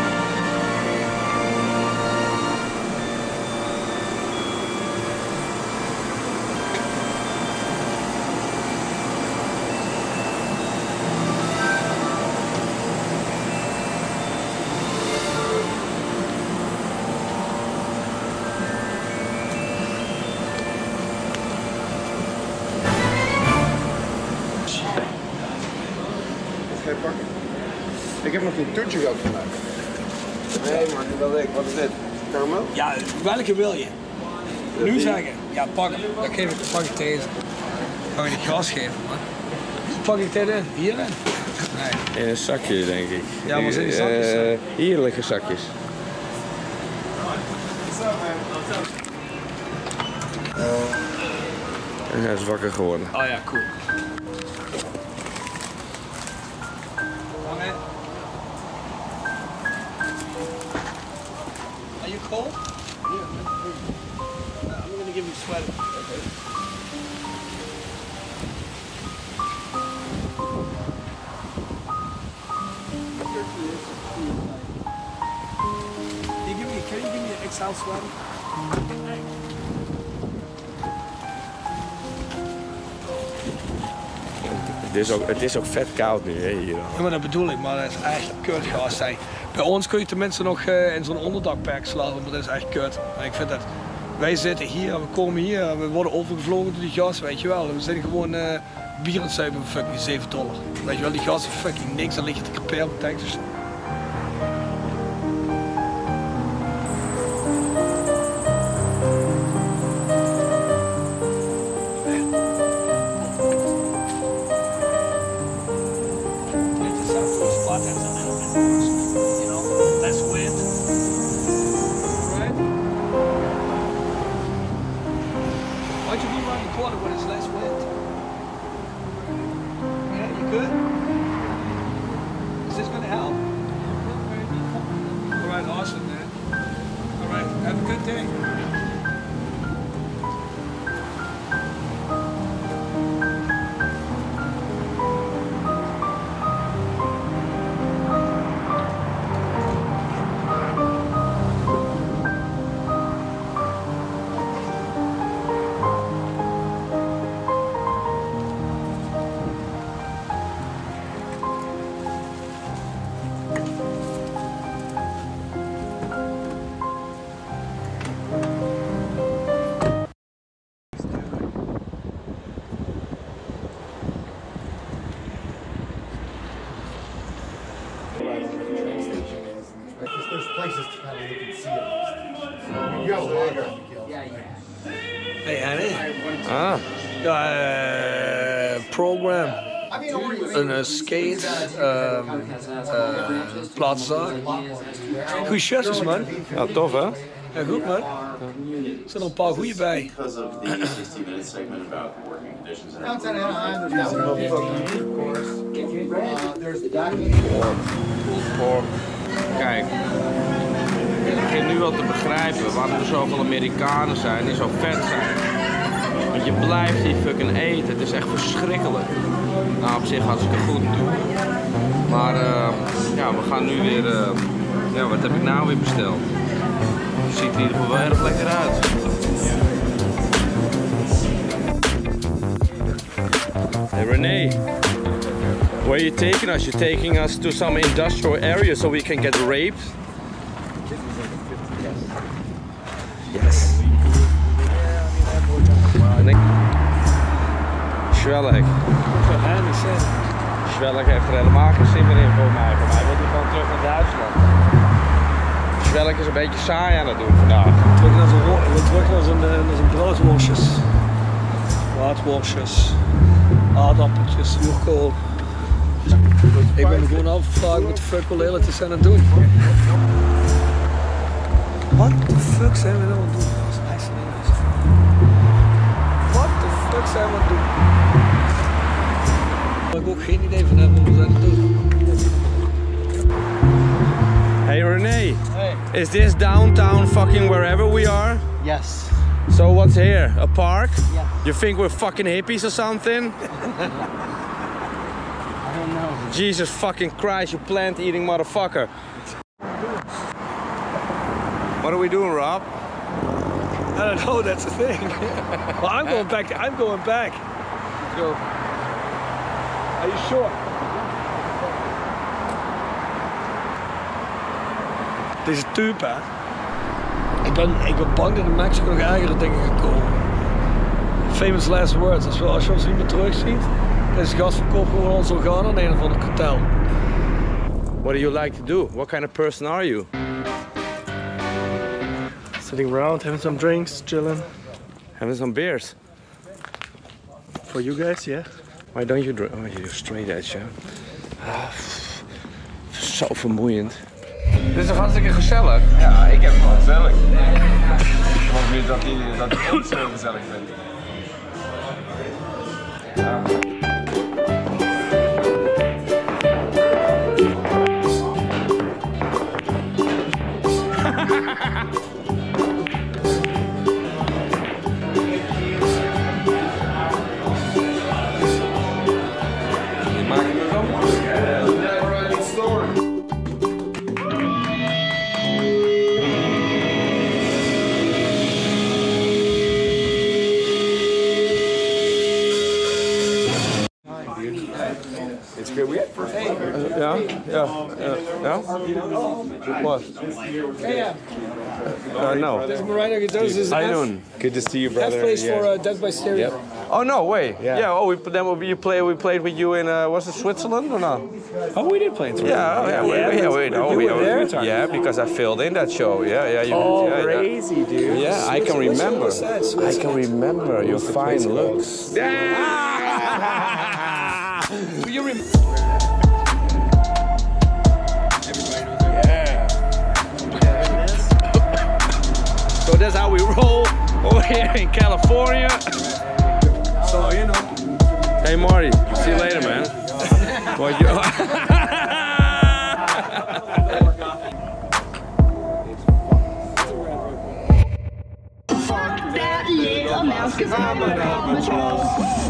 Ga je pakken? Ik heb nog geen toetje gehad vandaag. Nee man, dat ik. Wat is dit? Caramel? Ja, welke wil je? Nu zeggen? Ja, pak hem. Dan geef ik, pak ik deze. Kan je niet gas geven, man. Pak ik dit in? Hierin? Nee. In een zakje, denk ik. Ja, maar zijn die zakjes? Uh, hier liggen zakjes. En hij is wakker geworden. Oh ja, cool. Are you cold? Yeah. I'm gonna give you a sweater. Can you give me, can you give me an zelf zwemmen. Het is ook, het is ook vet koud nu, hè, hier. Ja, maar dat bedoel ik, maar dat is echt kut gas. Bij ons kun je tenminste nog uh, in zo'n onderdakperk slapen, maar dat is echt kut. En ik vind dat, wij zitten hier, we komen hier, we worden overgevlogen door die gas, weet je wel. We zijn gewoon uh, bier aan het zuipen voor fucking zeven dollar. Weet je wel, die gas is fucking niks, dan lig je te creperen op de tankstation. Hey Annie. Ah. Ja, uh, program. Een uh, skate, um, uh, plaatszaak. Goeie shirts man. Ja, tof hè? Ja, goed man. Er zijn er een paar goeie bij. Kijk, ik begin nu wel te begrijpen waarom er zoveel Amerikanen zijn die zo vet zijn. Want je blijft hier fucking eten, het is echt verschrikkelijk. Nou, op zich hartstikke goed. Maar uh, ja, we gaan nu weer, uh, ja, wat heb ik nou weer besteld? Het ziet er in ieder geval wel erg lekker uit. Hey René, where are you taking us? You're taking us to some industrial area so we can get raped? Yes. Schwellig. Schwellig heeft er helemaal geen zin meer in voor mij. Voor mij wil hij gewoon terug naar Duitsland. Schwellig is een beetje saai aan het doen vandaag. Terug naar zijn, terug naar zijn, naar zijn broodworstjes. Waardworstjes. Aardappeltjes, zuurkool. Ik ben me gewoon afgevraagd wat de fuck we lelijk is aan het doen. Wat de fuck zijn we nou aan het doen? Dat is nice en nice. Wat de fuck zijn we aan het doen? Waar ik ook geen idee van heb wat we zijn aan het doen. Hey René, hey. Is this downtown fucking wherever we are? Yes. So what's here? A park? Yeah. You think we're fucking hippies or something? I don't know. Jesus fucking Christ, you plant-eating motherfucker. What are we doing, Rob? I don't know, that's the thing. Well, I'm going back, I'm going back. Let's go. Are you sure? Deze type, hè? Ik ben, ik ben bang dat in Mexico nog ergere dingen gaan komen. Famous last words, als, we, als je ons niet meer terugziet, deze gast verkoopt gewoon ons organen aan een of ander kartel. What do you like to do? What kind of person are you? Sitting around, having some drinks, chilling. Having some beers? For you guys, yeah. Why don't you drink? Oh, you're straight edge, ja. Ah, zo vermoeiend. Dit is toch hartstikke gezellig? Ja, ik heb het wel gezellig. Ik hoop niet dat hij dat hij ons zo gezellig vindt. Ja. Yeah, yeah, yeah, yeah. What? Uh, no. This is Marino Gadoza's. How you doing? Good to see you, F brother. plays Yeah. for uh, Death by Stereo. Yep. Oh no way! Yeah. Yeah. Oh, we then we play. We played with you in uh, was it Switzerland or not? Oh, we did play in Switzerland. Yeah, yeah, we, yeah, we, know, you we were know. there? Yeah, because I filled in that show. Yeah, yeah, you Oh, did. Yeah, crazy, yeah. dude. Yeah, I can remember. I can remember your fine looks. You rem- So that's how we roll over here in California. So, you know. Hey Marty, see you later, man. Boy, you Fuck that little mouse, cause I'm an albatross.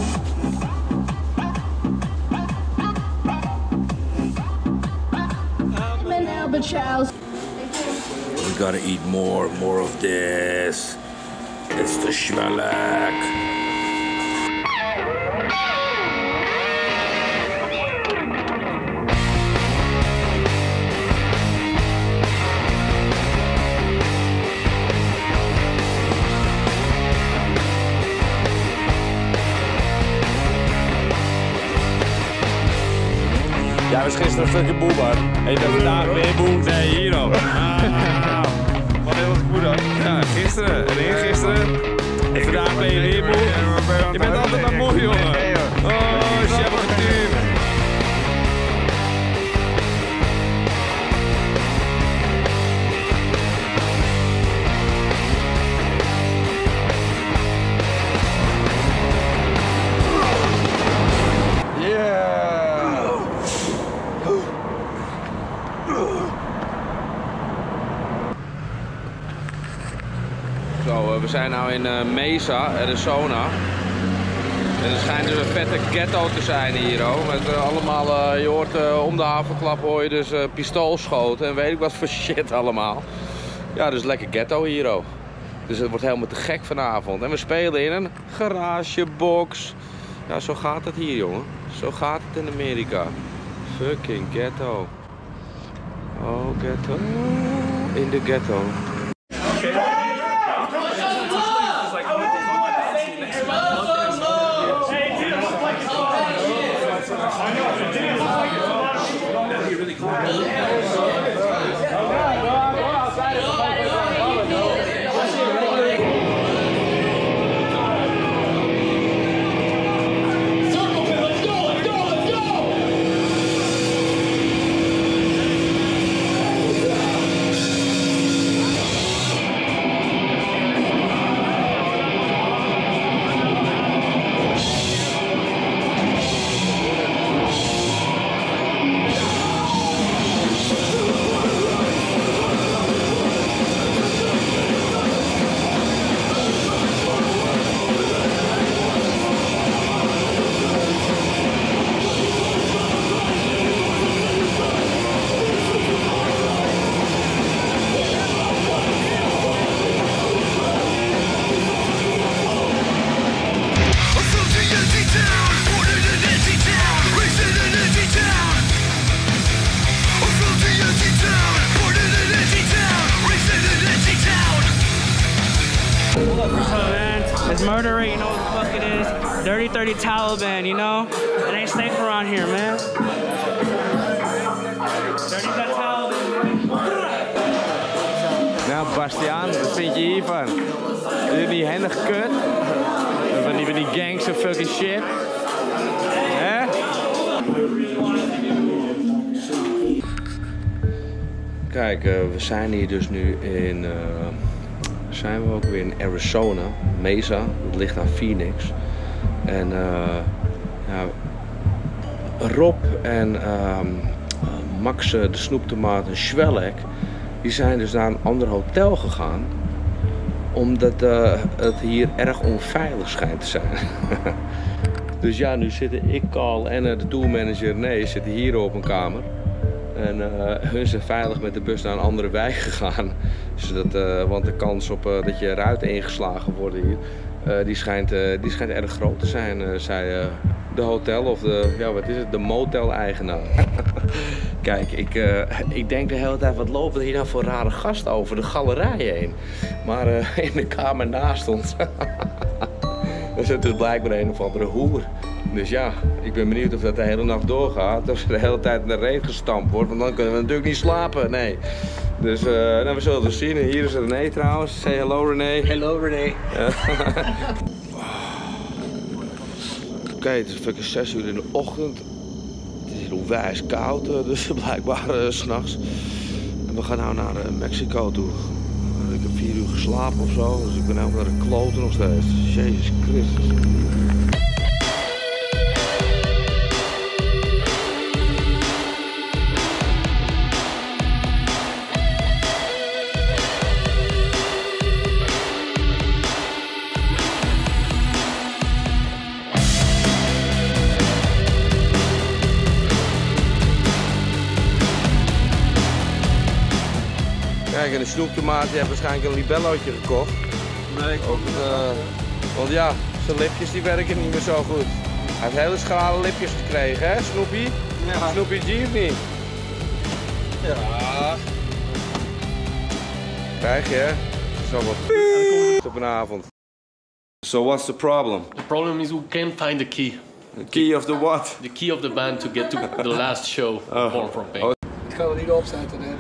I'm an albatross. We gotta eat more, more of this. It's the schwelek. Ja, was gisteren fucking boel, man. En je bent vandaag weer boel. Nee, hier ook. Ah, wat heel goed dan. Ja, gisteren en eergisteren. En vandaag ben je weer boel. Je bent altijd maar moe, jongen. Oh, shabbatatuur. Zo, we zijn nu in uh, Mesa, Arizona. En er schijnt dus een vette ghetto te zijn hier, hoor. Met uh, allemaal, uh, je hoort uh, om de havenklap hoor je dus uh, pistoolschoten en weet ik wat voor shit allemaal. Ja, dus lekker ghetto hier, hoor. Dus het wordt helemaal te gek vanavond. En we spelen in een garagebox. Ja, zo gaat het hier, jongen. Zo gaat het in Amerika. Fucking ghetto. Oh, ghetto. In de ghetto. It's murder rate, you know what the fuck it is. Dirty thirty Taliban, you know? It ain't safe around here, man. Dirty thirty Taliban. Nou, Bastiaan, wat vind je hiervan? Is dit niet hendig kut? Van die, van die gangster fucking shit. Hè? Kijk, uh, we zijn hier dus nu in... Uh, zijn we ook weer in Arizona, Mesa. Dat ligt aan Phoenix. En uh, ja, Rob en uh, Max de Snoeptomaat en Schwelek, die zijn dus naar een ander hotel gegaan. Omdat uh, het hier erg onveilig schijnt te zijn. Dus ja, nu zitten ik, Carl en uh, de tourmanager nee, zitten hier op een kamer. En uh, hun zijn veilig met de bus naar een andere wijk gegaan. Zodat, uh, want de kans op uh, dat je ruiten ingeslagen worden hier, uh, die, schijnt, uh, die schijnt erg groot te zijn, uh, zei uh, de hotel of de, ja wat is het, de motel-eigenaar. Kijk, ik, uh, ik denk de hele tijd, wat lopen er hier nou voor rare gasten over de galerij heen? Maar uh, in de kamer naast ons, er zit dus blijkbaar een of andere hoer. Dus ja, ik ben benieuwd of dat de hele nacht doorgaat. Of er de hele tijd in de reet gestampt wordt, want dan kunnen we natuurlijk niet slapen, nee. Dus uh, nou, we zullen het zien. Hier is René trouwens. Say hello René. Hello René. Oké, okay, het is fucking zes uur in de ochtend. Het is hier onwijs koud, dus blijkbaar uh, 's nachts. En we gaan nou naar uh, Mexico toe. Ik heb vier uur geslapen of zo, dus ik ben helemaal naar de kloten nog steeds. Jezus Christus. Kijk, en de snoeptomaat die heeft waarschijnlijk een libellootje gekocht. Nee, ik ook uh, want ja, zijn lipjes die werken niet meer zo goed. Hij heeft hele schrale lipjes gekregen, hè, Snoopy? Ja. Snoopy G of niet? Ja. Krijg je, zo wat op een avond. So what's the problem? The problem is we can't find the key. The key of the what? The key of the band to get to the last show of Born From Pain. Oh. Ik ga er niet opzetten, hè.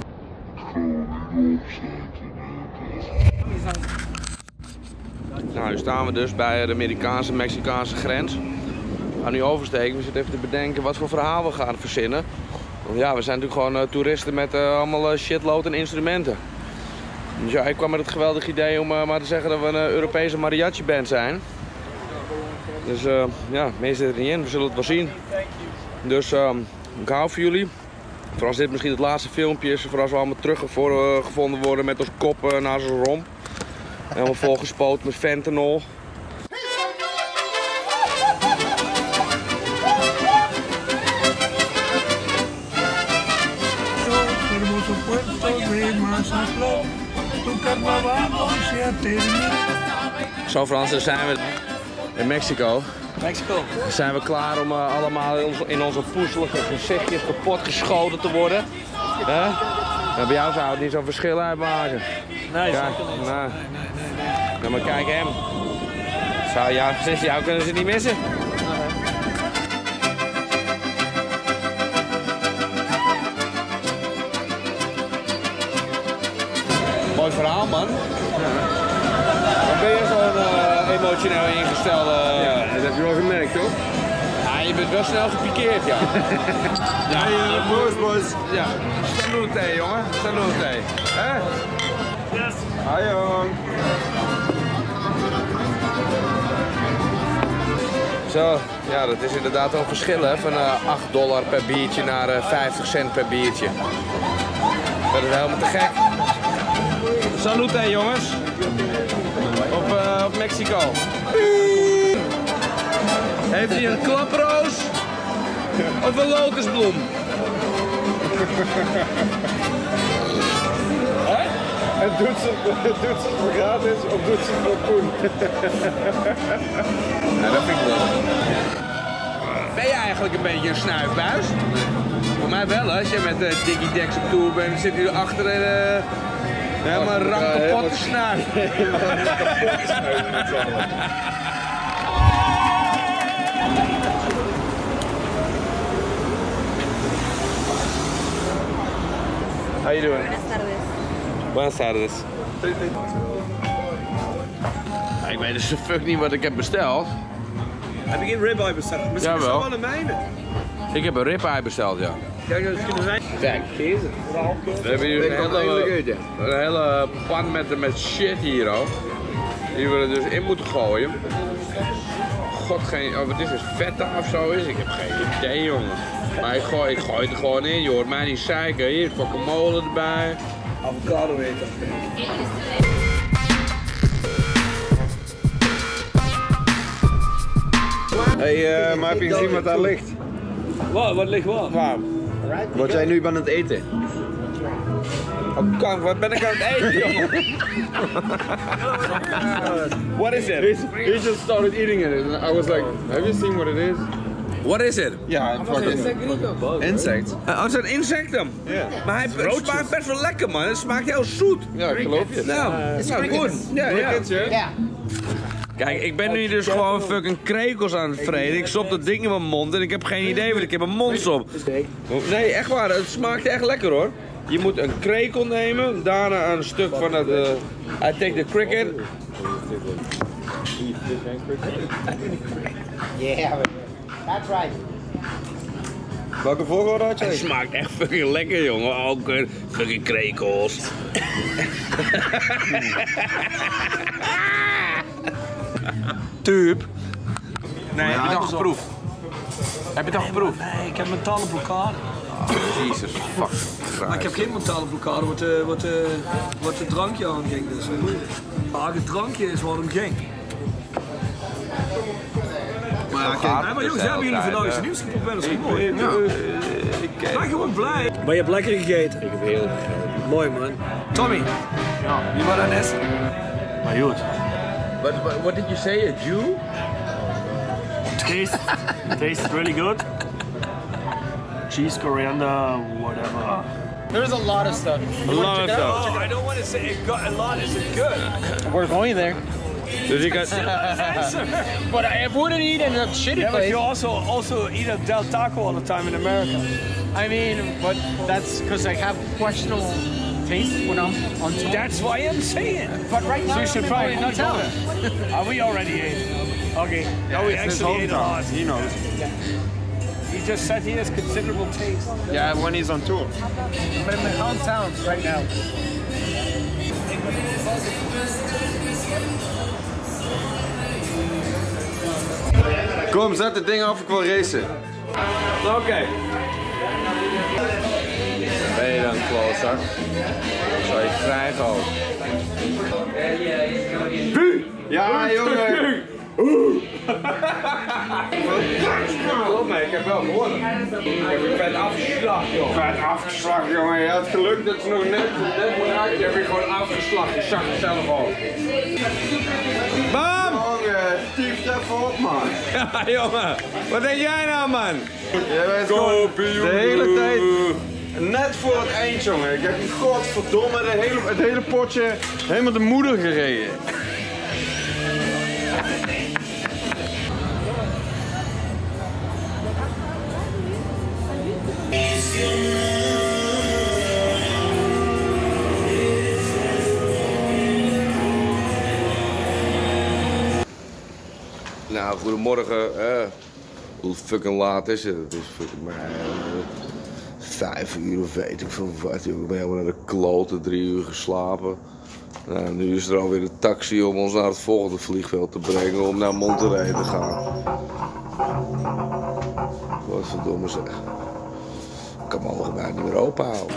Nou, nu staan we dus bij de Amerikaanse-Mexicaanse grens. We gaan nu oversteken. We zitten even te bedenken wat voor verhaal we gaan verzinnen. Want ja, we zijn natuurlijk gewoon uh, toeristen met uh, allemaal uh, shitload en instrumenten. Dus ja, ik kwam met het geweldige idee om uh, maar te zeggen dat we een uh, Europese mariachi-band zijn. Dus uh, ja, meer zit er niet in. We zullen het wel zien. Dus uh, ik hou van jullie. Voor als dit misschien het laatste filmpje is, voor als we allemaal teruggevonden worden met ons kop uh, naar zijn romp. Helemaal volgespoten met fentanyl. Zo Frans, dan zijn we in Mexico. Mexico. Dan zijn we klaar om uh, allemaal in onze poeselige gezichtjes kapot geschoten te worden. Huh? Nou, bij jou zou het niet zo'n verschil uitmaken. Nee, kijk, zeker niet. Nou, nou, maar kijk hem. Zou jou, sinds jou kunnen ze niet missen. Mooi verhaal, man. Ja. Dan ben je zo'n uh, emotioneel ingestelde... Uh... Ja, dat heb je wel gemerkt, toch? Ja, je bent wel snel gepikeerd, ja. Ja, ja, boos, boos. Ja. Salute, jongen. Salute. Hè? Yes. Hi, jong. Zo, ja, dat is inderdaad wel een verschil, hè? Van uh, acht dollar per biertje naar uh, vijftig cent per biertje. Dat is helemaal te gek. Salute, jongens. Op, uh, op Mexico. Heeft hij een klaproos of een lotusbloem? Hè? En doet ze het voor gratis of doet ze het voor poen? Ja, dat vind ik wel. Ben je eigenlijk een beetje een snuifbuis? Voor mij wel, als je met uh, Diggy Dex op tour bent, zit je achter en uh, helemaal rank kapot te snuiven. Helemaal kapot te snuiven met z'n allen. How you doing? Buenas tardes. Ik weet dus fuck niet wat ik heb besteld. Heb je geen ribeye besteld? Misschien is het wel een mijne. Ik heb een ribeye besteld, ja. Kijk, dat kunnen wij. Kijk, deze. We hebben hier een hele, een hele pan met, met shit hier ook. Die we er dus in moeten gooien. God, geen, oh, wat is het? Feta of zo is? Ik heb geen idee, jongen. Maar ik gooi, ik gooi het er gewoon in, je hoort mij niet zeiken. Hier, guacamole erbij. Avocado eten. Hé, hey, uh, maar heb je gezien wat daar ligt? Wat? Wat ligt wat? Waar? Wat jij nu bent aan het eten? Oh, kank, wat ben ik aan het eten, jongen? What is it? He, he just started eating it and I was like, have you seen what it is? What is it? Ja, een fucking insect. Oh, het zijn insecten. Ja. Maar hij, het smaakt best wel lekker, man. Het smaakt heel zoet. Ja, ik geloof je. Nou, nou goed. Ja, ja. Ja. Kijk, ik ben nu dus gewoon fucking krekels aan het vreten. Ik stop dat ding in mijn mond en ik heb geen idee wat ik in mijn mond stop. Nee, echt waar. Het smaakt echt lekker, hoor. Je moet een krekel nemen, daarna een stuk van het... Uh, I take the cricket. Yeah, that's right. Welke volgorde had je? Het smaakt echt fucking lekker, jongen. Ook uh, fucking krekels. Tuub. Nee, heb je het al geproefd? Heb je het al geproefd? Nee, ik heb mentale blokkade. Oh, Jesus, fuck. Maar ik heb geen mentale blokkade wat, uh, wat, uh, wat het drankje aanging. Dus. Maar het drankje is wat hem ging. Maar, ja, kijk, nee, maar jongens, hebben jullie vandaag eens nieuws geprobeerd? Dat is mooi. Ja. Ik ben gewoon blij. Maar je hebt lekker gegeten? Ik heb heel gegeten. Mooi, man. Tommy, ja. wie was dat net? Maar goed. What, what, what did you say, a Jew? Taste, tastes really good. Cheese, coriander, whatever. There's a lot of stuff. A lot of stuff. Oh, I don't want to say it got a lot. Is it good? We're going there. Dus ik had... But I wouldn't eat in a shitty yeah, place. but you also also eat a Del Taco all the time in America. I mean, but that's because I have questionable taste when I'm on tour. That's why I'm saying. But right now, so you should I'm probably in my not go hotel. there. Oh, we already ate. Okay. Yeah, no, we it's his actually ate a hometown. lot. He knows. Yeah. He just said he has considerable taste. Yeah, when he's on tour. I'm in my hometown right now. Kom, zet het ding af, ik wil racen. Oké. Okay. Ben je dan klootzak? Zou je krijgen ook. Puh! Ja, jongen! Klopt, maar ik heb wel gewonnen. Ik heb je vet afgeslacht, joh. Vet afgeslacht, jongen. Je had geluk dat ze nog net, net moet uit. Je hebt je gewoon afgeslacht, je zag het zelf al. Bam! Jongen, stief even op, man. Ja, jongen. Wat denk jij nou, man? Jij bent gewoon de hele tijd net voor het eind, jongen. Ik heb die godverdomme de hele, het hele potje helemaal de moeder gereden. Nou, goedemorgen. Eh, hoe fucking laat is het? Het is fucking maar uh, vijf uur of weet ik veel wat. Ik ben helemaal naar de kloten, drie uur geslapen. Nou, nu is er alweer een taxi om ons naar het volgende vliegveld te brengen om naar Monterrey te gaan. Wat verdomme zeg. Ik kan me al bijna niet meer openhouden.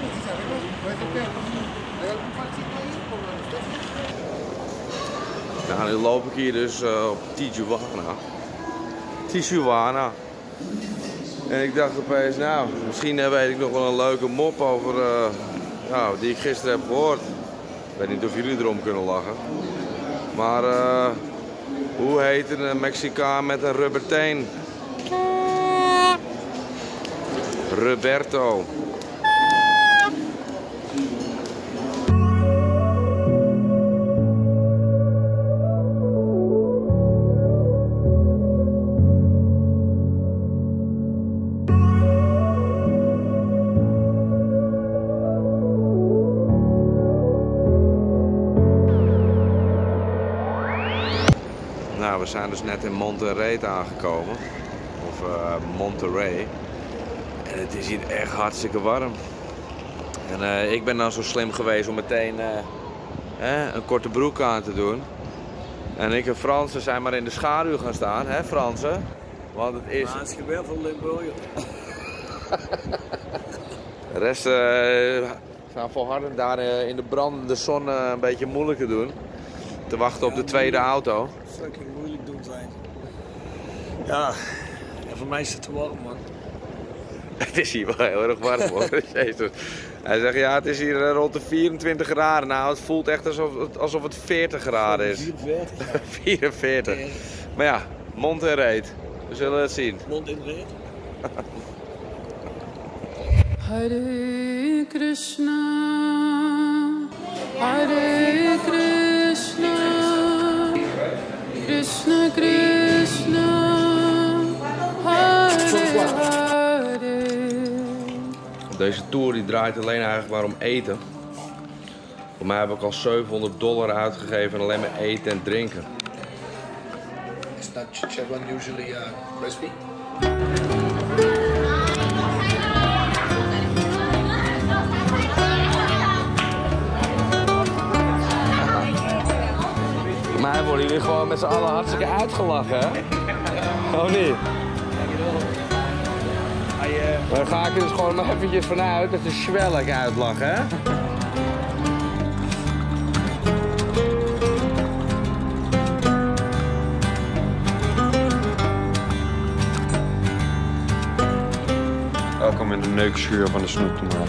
Nou, nu loop ik hier dus uh, op Tijuana. Tijuana. En ik dacht opeens, nou, misschien uh, weet ik nog wel een leuke mop over, uh, nou, die ik gisteren heb gehoord. Ik weet niet of jullie erom kunnen lachen. Maar uh, hoe heet een Mexicaan met een rubberteen? Roberto. Nou, we zijn dus net in Monterrey aangekomen. Of uh, Monterrey. En het is hier echt hartstikke warm. En uh, ik ben dan zo slim geweest om meteen uh, eh, een korte broek aan te doen. En ik en Fransen zijn maar in de schaduw gaan staan, hè Fransen? Want het is... Maar het is gebeurd van Limburg. De rest uh, staan volhardend daar uh, in de brandende zon uh, een beetje moeilijk te doen. Te wachten op de tweede auto. Fucking moeilijk doen zijn. Ja, en voor mij is het te warm, man. Het is hier wel heel erg warm hoor. Jezus. Hij zegt ja, het is hier rond de vierentwintig graden. Nou, het voelt echt alsof het, alsof het veertig graden is. vierenveertig. vierenveertig. Maar ja, mond en reet. We zullen het zien. Mond en reet. Hare Krishna, Hare Krishna, Krishna Krishna, Hare Hare. Deze tour die draait alleen eigenlijk maar om eten. Voor mij heb ik al zevenhonderd dollar uitgegeven en alleen maar eten en drinken. Is that chicharron usually uh, crispy? Voor mij worden jullie gewoon met z'n allen hartstikke uitgelachen, hè? Of niet? Maar dan ga ik er dus gewoon maar eventjes vanuit dat ze zwellig uitlachen, hè? Welkom in de neukschuur van de snoeptomaat.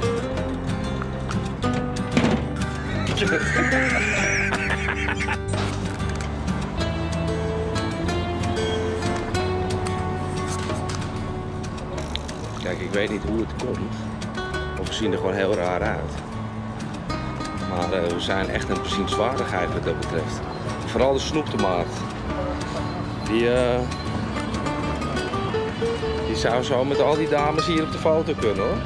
Kijk, ik weet niet hoe het komt. Of we zien er gewoon heel raar uit. Maar uh, we zijn echt een bezienswaardigheid wat dat betreft. Vooral de snoeptomaat. Die, uh, die zou zo met al die dames hier op de foto kunnen hoor.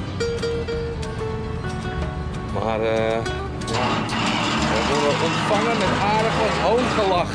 Maar uh, ja, we worden ontvangen met aardig wat hoongelach.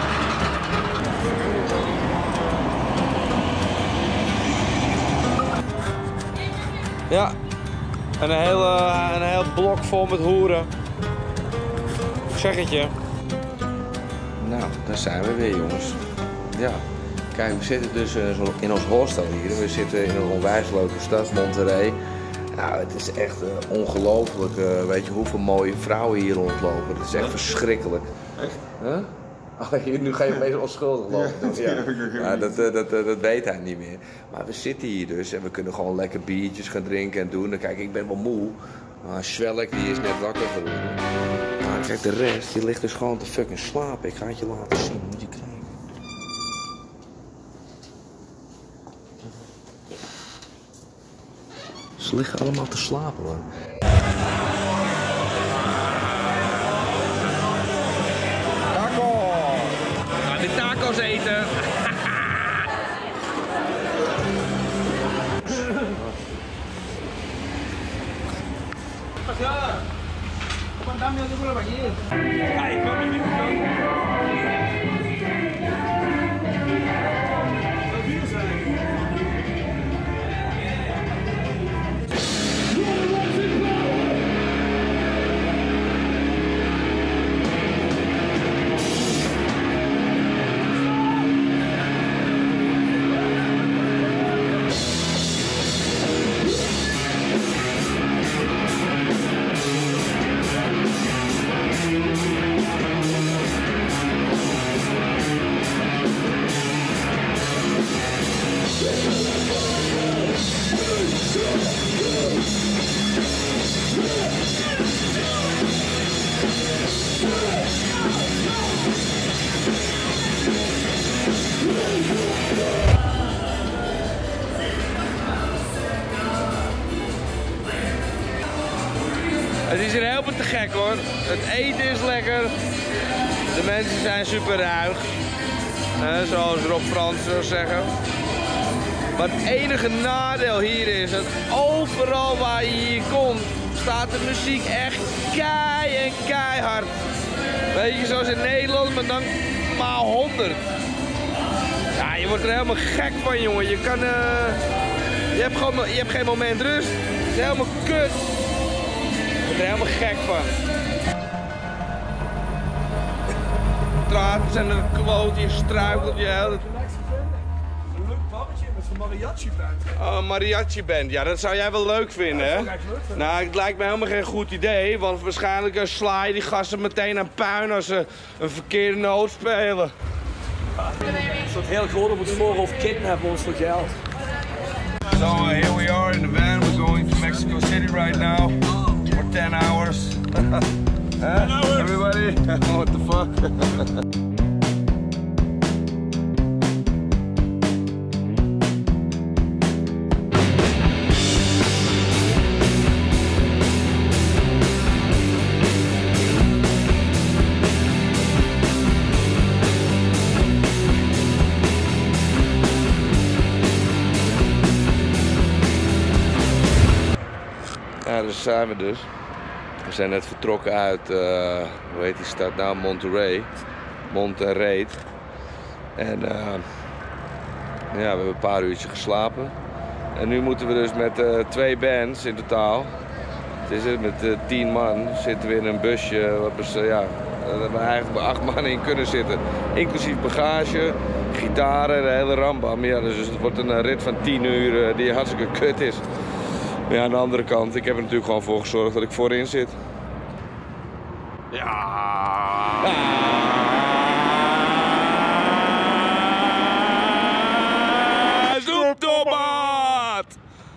Ja, en een, hele, een heel blok vol met hoeren. Zeg het je. Nou, daar zijn we weer jongens. Ja, kijk, we zitten dus in ons hostel hier. We zitten in een onwijs leuke stad, Monterrey. Nou, het is echt uh, ongelooflijk. Uh, weet je hoeveel mooie vrouwen hier rondlopen. Het is echt verschrikkelijk. Echt? Huh? Oh, nu ga je een beetje onschuldig lopen. Ja, ja. Ja, dat, dat, dat, dat weet hij niet meer. Maar we zitten hier dus en we kunnen gewoon lekker biertjes gaan drinken en doen. En kijk, ik ben wel moe. Maar Zwelk die is net wakker geworden. Maar kijk, de rest die ligt dus gewoon te fucking slapen. Ik ga het je laten zien. Moet je kijken. Ze liggen allemaal te slapen hoor. De tacos eten. Het is hier helemaal te gek hoor. Het eten is lekker. De mensen zijn super ruig. Eh, zoals Rob Frans zou zeggen. Maar het enige nadeel hier is dat overal waar je hier komt, staat de muziek echt kei en keihard. Weet je, zoals in Nederland, maar dan maar honderd. Ja, je wordt er helemaal gek van jongen. Je kan, uh, je hebt gewoon, je hebt geen moment rust. Het is helemaal kut. Je wordt er helemaal gek van. Straten zijn er kloot, je struikelt, je hele... Een leuk babbetje met zo'n mariachi-band. Oh, een mariachi-band. Ja, dat zou jij wel leuk vinden, hè? Nou, het lijkt me helemaal geen goed idee, want waarschijnlijk sla je die gasten meteen aan puin als ze een verkeerde noot spelen. Een soort heel groot op het voorhoofd kidnappen ons voor geld. So uh, here we are in the van. We're going to Mexico City right now for ten hours. Huh? Everybody? What the fuck? Ja, daar zijn we dus. We zijn net vertrokken uit, uh, hoe heet die stad nou? Monterrey. Monterrey. En uh, ja, we hebben een paar uurtjes geslapen. En nu moeten we dus met uh, twee bands in totaal. Het is het, met uh, tien man zitten we in een busje. Wat is, uh, ja, daar hebben we eigenlijk maar acht man in kunnen zitten. Inclusief bagage, gitaren, de hele rambam. Ja, dus het wordt een uh, rit van tien uur uh, die hartstikke kut is. Maar ja, aan de andere kant, ik heb er natuurlijk gewoon voor gezorgd dat ik voorin zit. Ja. Zoeptomaat!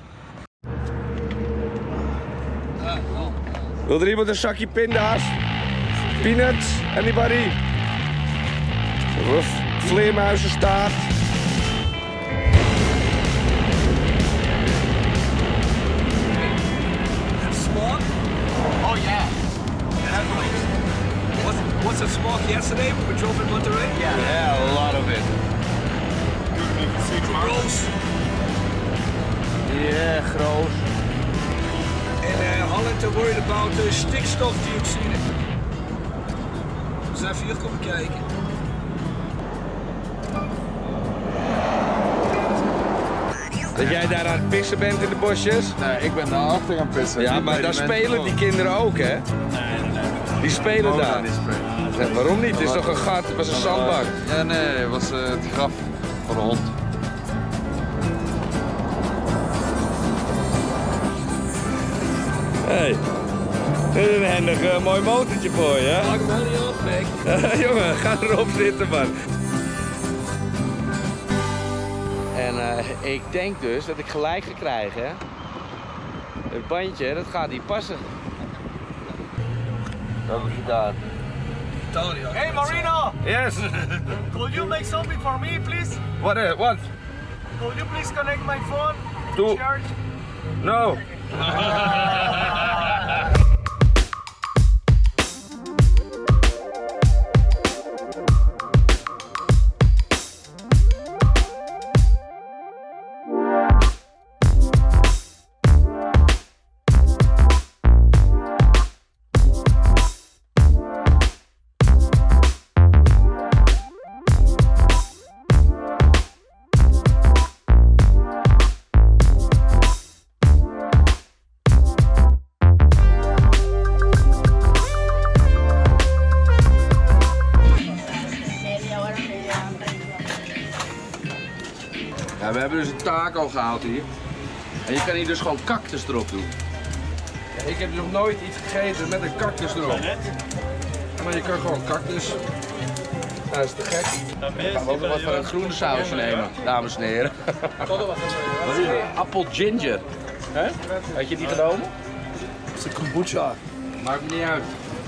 Wil er iemand een zakje pinda's? Peanuts? Anybody? Vleermuizenstaart. Oh yeah, definitely. Was was it smoke yesterday when we drove in Monterrey? Yeah, yeah, a lot of it. Gross. Yeah, gross. And uh, Holland are worried about uh, stikstofdioxide. We zijn even hier komen kijken. Dat jij daar aan het pissen bent in de bosjes? Nee, ik ben daar achter gaan pissen. Ja, maar daar spelen die kinderen ook, hè? Nee, nee, nee. Die spelen oh, daar. Die spelen. Ja, waarom niet? Het is toch een gat, het was een zandbak. Ja, nee, het was uh, het graf van de hond. Hé, hey, dit is een handig uh, mooi motortje voor je, hè? Maak hem wel niet op, Mick. Jongen, ga erop zitten, man. En uh, ik denk dus dat ik gelijk ga krijgen. Het bandje, dat gaat niet passen. Welke gitaar? Hey Marino! Yes! Could you make something for me, please? What? Uh, what? Could you please connect my phone to to charge? No! Ja, we hebben dus een taco gehaald hier. En je kan hier dus gewoon cactus erop doen. Ja, ik heb nog nooit iets gegeten met een cactus erop. Maar je kan gewoon cactus. Nou, dat is te gek. Dan gaan we ook nog wat van een groene sausje nemen, dames en heren. Wat is het? Appel ginger. Hè? Had je die genomen? Dat is een kombucha. Maakt me niet uit.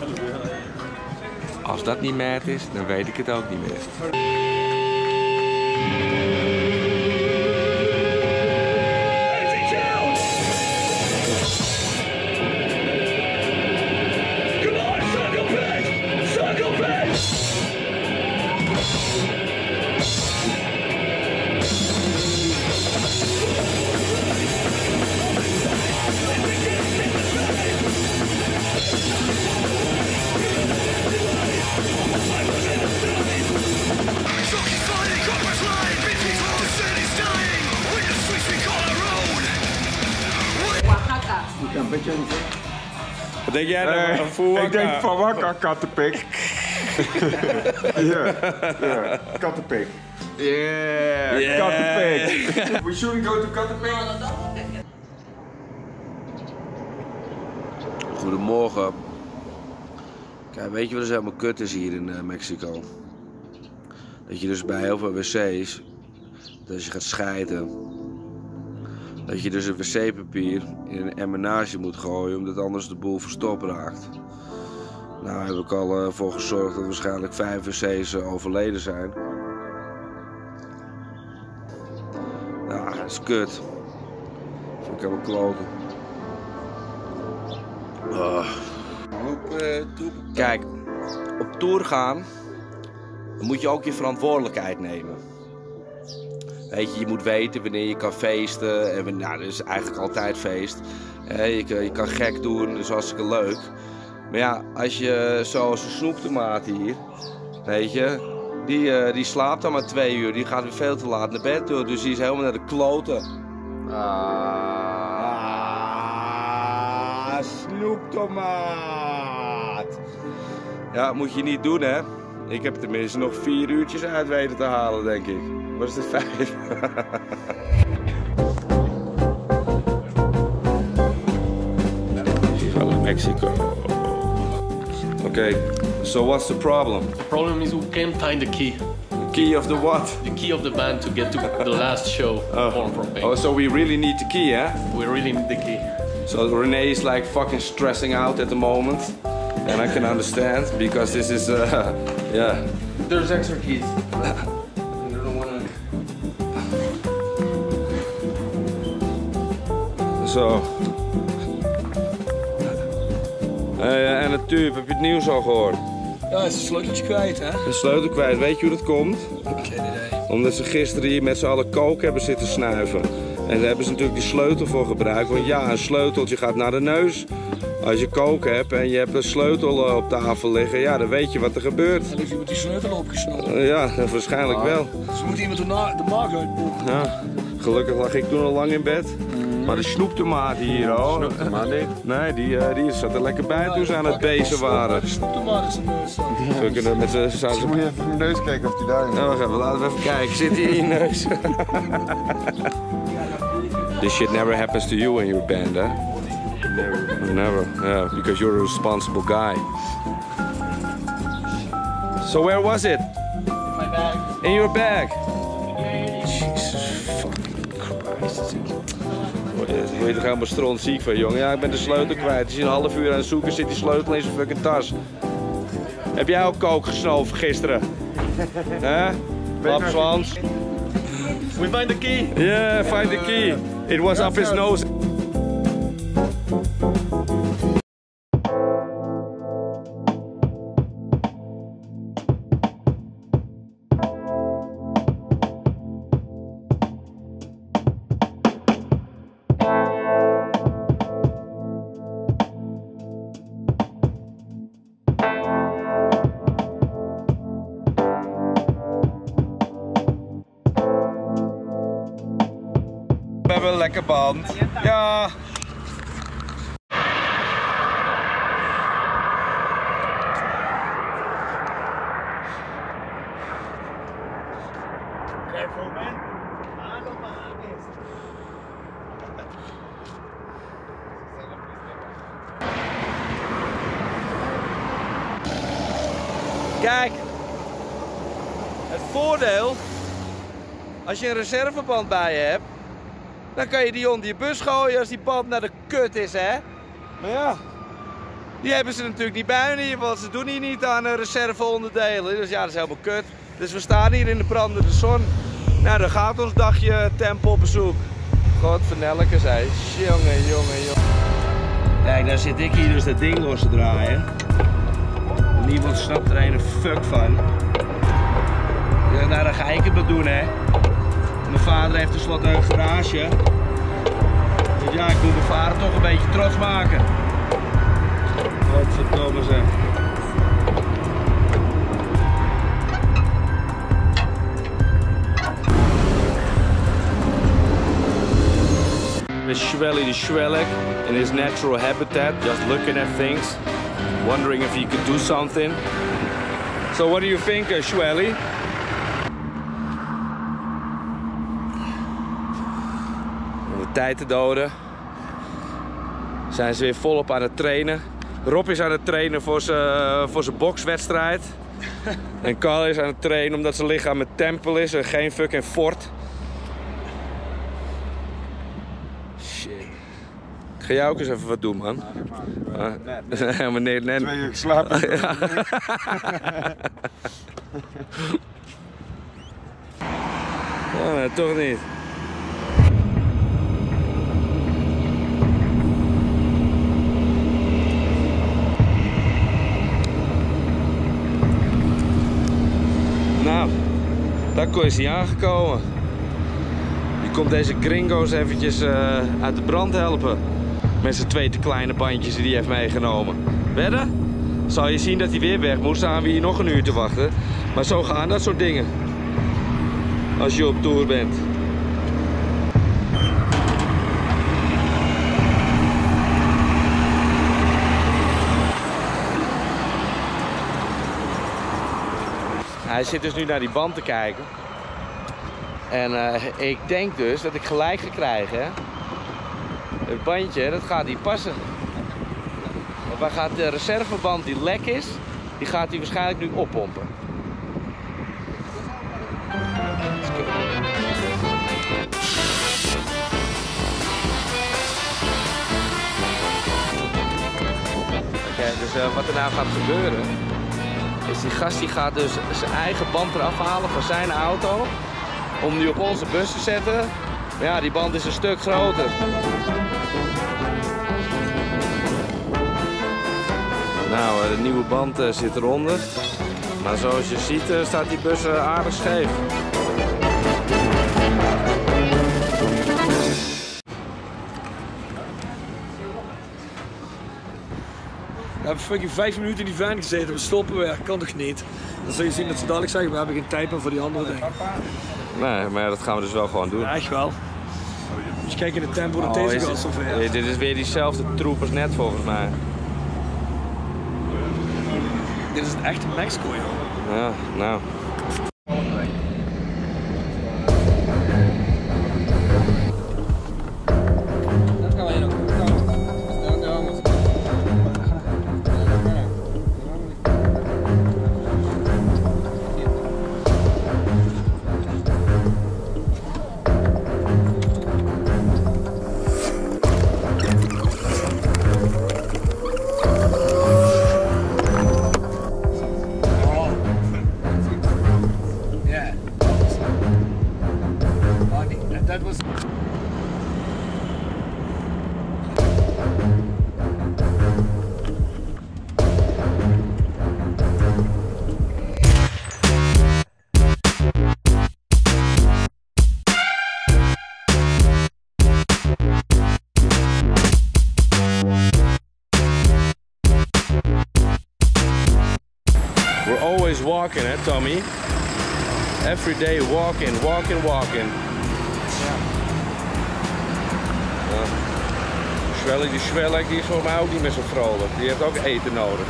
Als dat niet maat is, dan weet ik het ook niet meer. Wat denk jij nou? Uh, Fuwaka? Ik denk van Wakka, kattenpik. Ja, ja, kattenpik. Yeah, yeah. Kattenpik. We shouldn't go to Kattenpik. Goedemorgen. Kijk, weet je wat dus helemaal kut is hier in uh, Mexico? Dat je dus bij heel veel wc's, dat als je gaat scheiden, Dat je dus een wc-papier in een emmer naast je moet gooien, omdat anders de boel verstopt raakt. Nou heb ik al uh, voor gezorgd dat waarschijnlijk vijf wc's uh, overleden zijn. Nou, dat is kut. Vind ik helemaal kloten. Oh. Kijk, op tour gaan, dan moet je ook je verantwoordelijkheid nemen. Weet je, je moet weten wanneer je kan feesten. En, nou, dat is eigenlijk altijd feest. Je kan, je kan gek doen, dat is hartstikke leuk. Maar ja, als je zoals een snoeptomaat hier, weet je, die, uh, die slaapt dan maar twee uur. Die gaat weer veel te laat naar bed toe, dus die is helemaal naar de kloten. Ah, snoeptomaat. Ja, moet je niet doen, hè. Ik heb tenminste nog vier uurtjes uit weten te halen, denk ik. Was het vijf? Viva Mexico. Okay, so what's the problem? The problem is we can't find the key. The key of the what? The key of the band to get to the last show, Oh. Born from Pain. Oh, so we really need the key, eh? We really need the key. So Renee is like fucking stressing out at the moment. And I can understand, because this is, uh, yeah. There's extra keys. Zo. Uh, en natuurlijk, heb je het nieuws al gehoord? Ja, hij is een sleuteltje kwijt, hè? Een sleutel kwijt, weet je hoe dat komt? Geen idee. Omdat ze gisteren hier met z'n allen kook hebben zitten snuiven. En daar hebben ze natuurlijk die sleutel voor gebruikt. Want ja, een sleuteltje gaat naar de neus. Als je kook hebt en je hebt een sleutel uh, op tafel liggen, ja, dan weet je wat er gebeurt. Dan heeft iemand die sleutel opgesnoven. Uh, ja, waarschijnlijk Ah. wel. Dus moet iemand de, na de maag uitpoepen. Ja, gelukkig lag ik toen al lang in bed. Maar de snoeptomaat hier, hoor. Snoeptomaat niet? Nee, die, uh, die zat er lekker bij toen ze aan het bezen waren. De snoeptomaat is een neus. We kunnen met z'n... Dus moet je even in mijn neus kijken of die daar is. Nou, wacht even, laten we even kijken. Zit hij in je neus? This shit never happens to you in your band, hè? Never. Never, yeah, because you're a responsible guy. So where was it? In my bag. In your bag? Jesus fucking Christ. Word je toch helemaal strontziek van, jongen? Ja, ik ben de sleutel kwijt. Als je een half uur aan het zoeken zit die sleutel in zijn fucking tas. Heb jij ook kook gesnoven gisteren? Hè? Lapswans? We find the key. Yeah, find the key. It was up his nose. We hebben een lekker band. Ja. Careful, man. Mano, mames. Kijk, het voordeel, als je een reserveband bij je hebt, dan kan je die onder je bus gooien als die band naar de kut is, hè? Maar ja, die hebben ze natuurlijk niet bij hier, want ze doen hier niet aan uh, reserveonderdelen. Dus ja, dat is helemaal kut. Dus we staan hier in de brandende zon. Nou, dan gaat ons dagje tempelbezoek. Godvernelke, zei. Jongen, jongen, jongen. Kijk, daar zit ik hier dus dat ding los te draaien. Niemand snapt er een fuck van. Ja, nou, dan ga ik het maar doen, hè. Mijn vader heeft tenslotte een garage. Dus ja, ik moet mijn vader toch een beetje trots maken. Godverdomme zeg. With Shwelly the Shwelek in his natural habitat, just looking at things, wondering if he could do something. So what do you think, uh, Shwelly? Om de tijd te doden zijn ze weer volop aan het trainen. Rob is aan het trainen voor zijn voor zijn bokswedstrijd. En Carl is aan het trainen omdat zijn lichaam een tempel is en geen fucking fort. Ga jij ook eens even wat doen, man? Uh, meneer Nen. Twee uur geslapen. Ja. Oh, nee, toch niet. Nou, daar is hij aangekomen. Je komt deze gringo's eventjes uh, uit de brand helpen. Met zijn twee te kleine bandjes die hij heeft meegenomen. Wedden? Zal je zien dat hij weer weg moet, staan we hier nog een uur te wachten. Maar zo gaan dat soort dingen. Als je op tour bent. Hij zit dus nu naar die band te kijken. En uh, ik denk dus dat ik gelijk ga krijgen. Hè? Het bandje, dat gaat niet passen. Want wij gaan de reserveband die lek is, die gaat hij waarschijnlijk nu oppompen. Oké, dus uh, wat er nou gaat gebeuren, is die gast die gaat dus zijn eigen band eraf halen van zijn auto, om die op onze bus te zetten. Maar ja, die band is een stuk groter. Nou, de nieuwe band uh, zit eronder. Maar zoals je ziet uh, staat die bus uh, aardig scheef. We hebben fucking vijf minuten in die van gezeten, we stoppen weer, kan toch niet? Dan zul je zien dat ze dadelijk zeggen, we hebben geen tijd meer voor die andere dingen. Nee, maar dat gaan we dus wel gewoon doen. Ja, echt wel. Moet je kijken in de tempo dat oh, deze gaat zover. Nee, dit is weer diezelfde troep als net volgens mij. Dit is het echte Mexico, joh. Ja, nou. Walking, hè, Tommy? Every day walking, walking, walking. Ja. Ja. Schwellig, die Schwellig, die is volgens mij ook niet meer zo vrolijk. Die heeft ook eten nodig.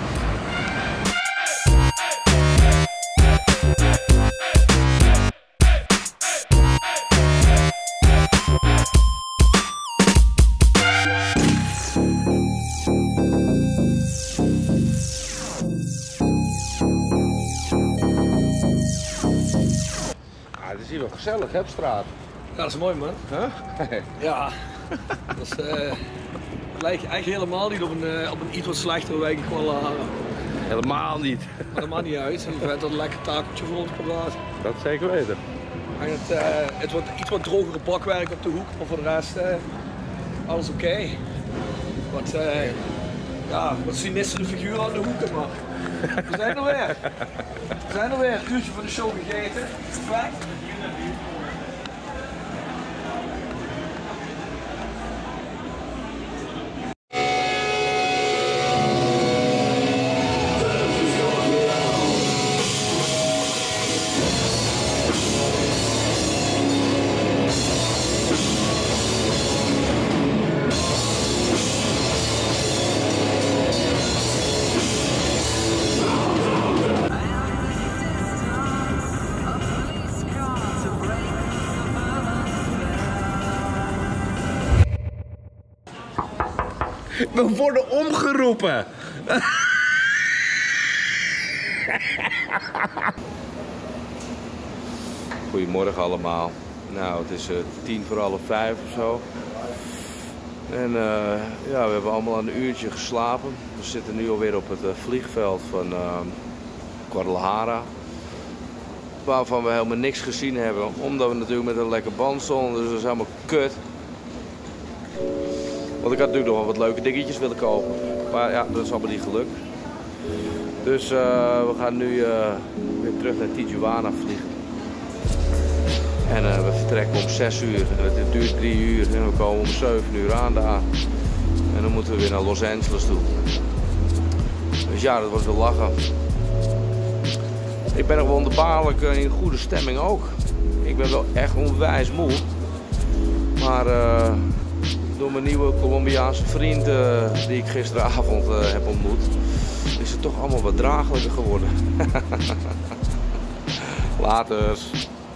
Gezellig, hè, op straat. Ja, dat is mooi, man. Huh? Ja, dat is, uh, het lijkt eigenlijk helemaal niet op een, uh, op een iets wat slechtere wijk in Guadalajara. Helemaal niet. Maar dat maakt niet uit. Je bent dat een lekker takeltje voor ons praat. Dat zeker weten. En het, uh, het wordt iets wat drogere bakwerk op de hoek, maar voor de rest uh, alles oké. Okay. Wat, uh, ja, wat sinistere figuur aan de hoeken, maar we zijn er weer. We zijn er weer. Een uurtje voor de show gegeten. Perfect. We worden omgeroepen. Goedemorgen allemaal. Nou, het is uh, tien voor half vijf of zo. En uh, ja, we hebben allemaal een uurtje geslapen. We zitten nu alweer op het uh, vliegveld van uh, Guadalajara. Waarvan we helemaal niks gezien hebben. Omdat we natuurlijk met een lekker band stonden. Dus dat is helemaal kut. Want ik had natuurlijk nog wel wat leuke dingetjes willen kopen. Maar ja, dat is allemaal niet gelukt. Dus uh, we gaan nu uh, weer terug naar Tijuana vliegen. En uh, we vertrekken om zes uur. En het duurt drie uur. En we komen om zeven uur aan daar. En dan moeten we weer naar Los Angeles toe. Dus ja, dat wordt wel lachen. Ik ben nog wonderbaarlijk uh, in goede stemming ook. Ik ben wel echt onwijs moe. Maar uh, door mijn nieuwe Colombiaanse vriend uh, die ik gisteravond uh, heb ontmoet, is het toch allemaal wat draaglijker geworden. Laters.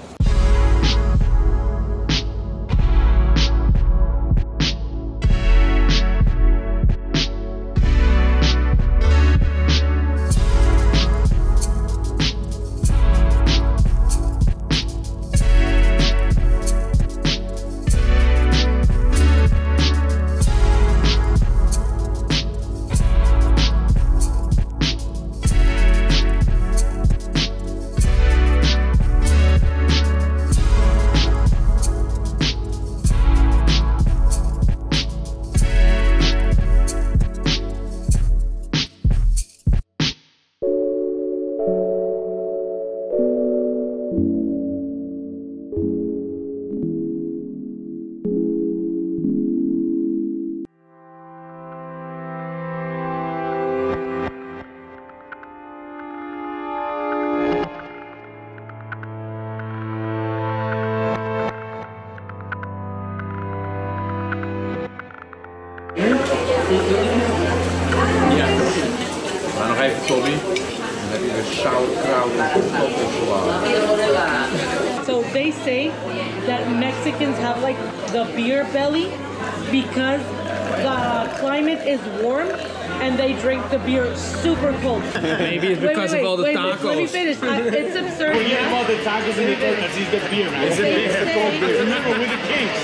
Ja, maar nog even Tommy. Dan heb je weer sauerkraut en knoflooksalade. So they say that Mexicans have like the beer belly because the climate is warm and they drink the beer super cold. Maybe it's because wait, wait, of all the wait, tacos. Wait, let me finish. I, it's absurd. When you have all the tacos and the donuts, he's got beer, man. It's a beer. It's the cold beer. Remember, we're the kings.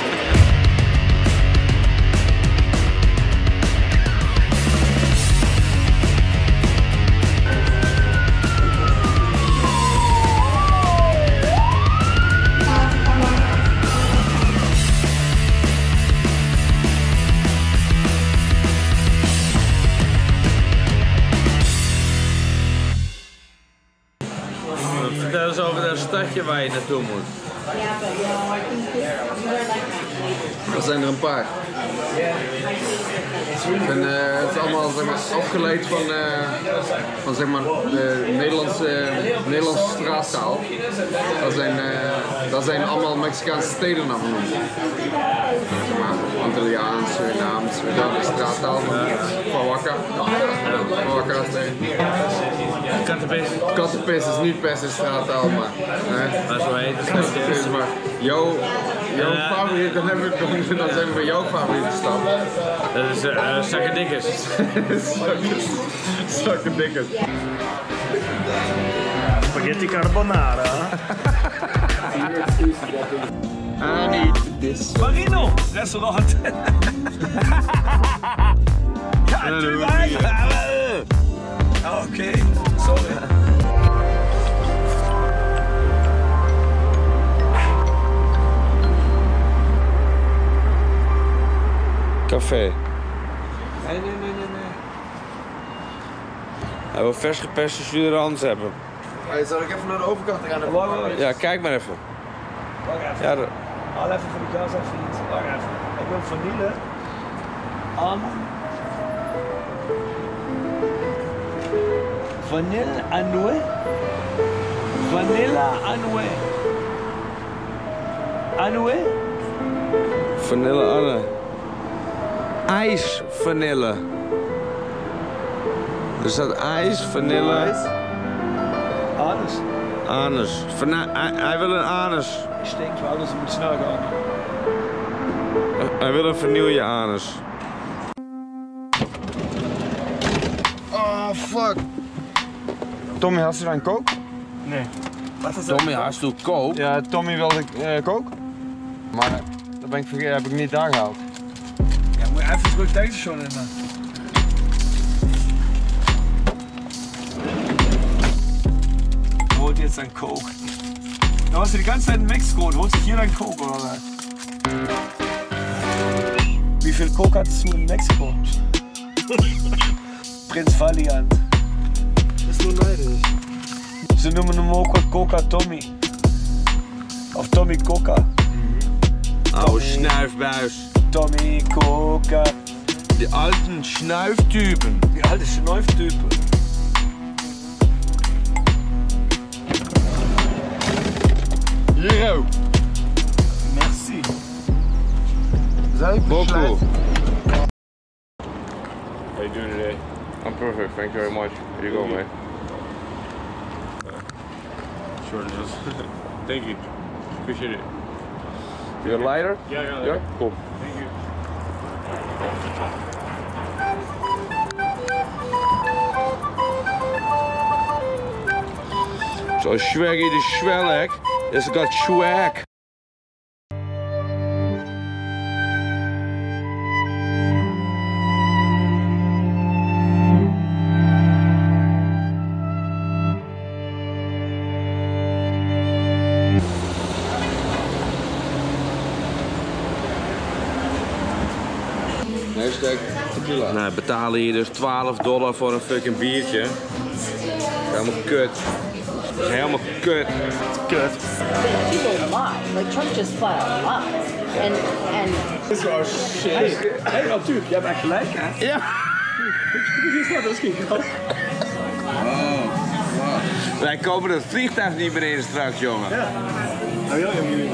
Vertel eens over dat stadje waar je naartoe moet. Er zijn er een paar. En, uh, het is allemaal zeg maar, afgeleid van, uh, van zeg maar, de Nederlandse, Nederlandse straattaal. Dat zijn, uh, dat zijn allemaal Mexicaanse steden naar genoemd. Zeg maar, Antilliaans, Surinaams, de straattaal van Oaxaca. Oaxaca is de... Kattenpis. Kattenpis is niet per se straattaal, maar... Uh, maar zo heet het. Kattenpis, maar jouw, jouw ja. favoriet, dan, hebben we, dan zijn we bij jouw favoriete stad. Dat is uh, Zacatecas. Zacatecas. Spaghetti carbonara. I need this. Marino, restaurant. Ja, natuurlijk. Oké, okay. Sorry. Café. Nee, nee, nee, nee, nee. Hij wil vers geperste jus d'orange hebben. Hey, zal ik even naar de overkant gaan? Ja, kijk maar even. Wacht even. Ja, de... Haal even voor de gas even iets. Wacht even. Ik wil vanille. Almond. Vanille anoué. Vanilla anoué. Anoué? Vanille Anne. IJs vanille. Er staat ijs, vanille. Anus. Anus. Vana hij, hij wil een anus. Die stinkt wel, dus het moet snel gaan. Hij wil een vanille anus. Oh, fuck. Tommy, had ze dan kook? Nee. Wat is Tommy, had je kook? Ja, Tommy wilde uh, kook. Maar dat ben ik vergeten, heb ik niet daar gehaald. Ja, moet even terug tankstation in. Holt jetzt ein Coke. Da warst du die ganze Zeit in Mexiko und holst dich hier dein Coke, oder was? Wie viel Coke hattest du in Mexiko? Prinz Valiant. Das ist nur neidisch. Ze noemen hem ook Coca Tommy. Of Tommy Coca. Oude snuifbuis. Tommy Coca. Die alten Snuiftypen. Die alte Snuiftypen. Hier. Merci. Boko. How you doing today? I'm perfect, thank you very much. Here you go, man. Sure it is. Thank you. Appreciate it. You got a lighter? Yeah, I got a Yeah? lighter. Cool. Thank you. So swaggy the swag. It's got swag. Hashtag tequila. Nou, betalen hier dus twaalf dollar voor een fucking biertje. Dat is helemaal kut. Dat is helemaal kut. Kut. They keep it alive. Like Trump just flat out lies. And and This is our shit. Hey, hey, natuurlijk, jij hebt echt gelijk, hè? Ja. Wie is dat? Dat is geen grap. Wij komen het vliegtuig niet meer in straks, jongen. Ja. Nou, ja, jullie.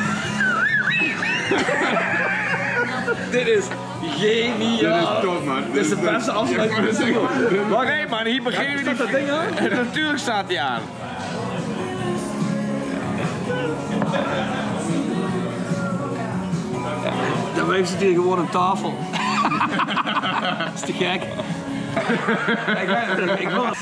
Dit is geniaal. Dit is top, man. Dit is de beste afsluiting. Wacht, nee, man, hier beginnen we niet. Staat dat ding aan? Natuurlijk staat hij aan. Daarmee zit hier gewoon aan tafel. Dat is te gek. Ik weet ik wil.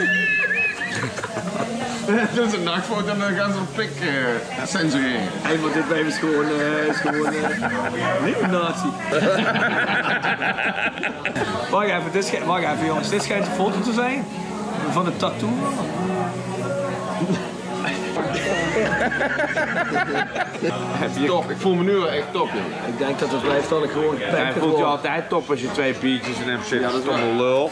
Dat is een nachtfoto en dan gaan ze een pik uh, censureren. Hé, maar dit baby is gewoon, uh, is gewoon uh, niet een nazi. Wacht even, dit schijnt, wacht even jongens, dit schijnt een foto te zijn van de tattoo. Top, ik voel me nu wel echt top, joh. Ik denk dat het blijft dan gewoon gepakt. Hij voelt je altijd top als je twee biertjes in hem zit. Ja, dat is toch een lul.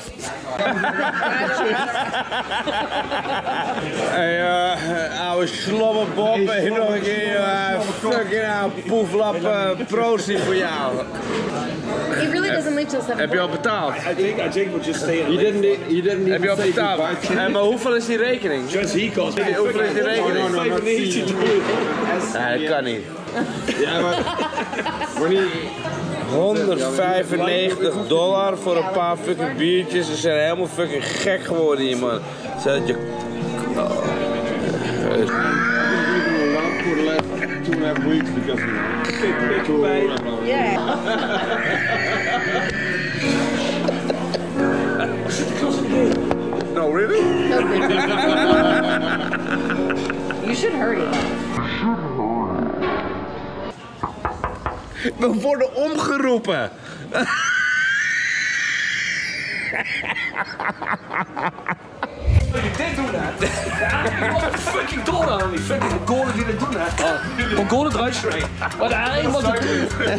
Hey, uh, ouwe slobberbob, nog een keer, uh, fucking ouwe poeflap, uh, proost voor jou. he really doesn't leave till seven. Heb je al betaald? I think, I think we're just staying. You didn't, you didn't Heb je al betaald? Hey, maar hoeveel is die rekening? Just he cost. Hoeveel is die rekening? vijfennegentig. Nee, dat kan niet. Ja, maar... Wanneer... honderdvijfennegentig dollar voor een paar fucking biertjes. Ze zijn helemaal fucking gek geworden hier, man. Zet je... For the last two and a half weeks because you know. Yeah. No, really? You should hurry. We worden omgeroepen. Dit doen, hè? Ja, fucking dol aan die fucking Mongolen die dit doen, hè? Mongolen druisstraight. Wat eigenlijk was het.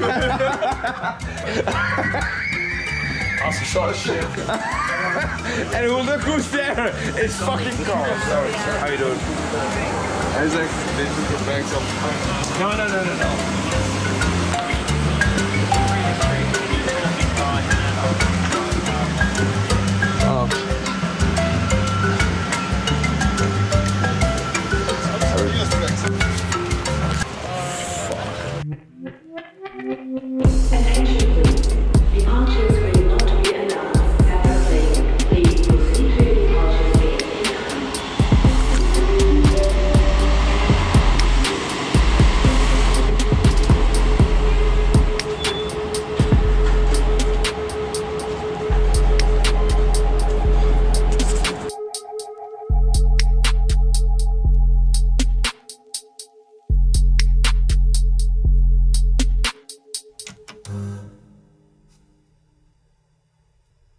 Als ik zo shit. En hoe look who's there? It's fucking Carl. How you doing? Hij zegt, dit is een back. No, no, no, no, no.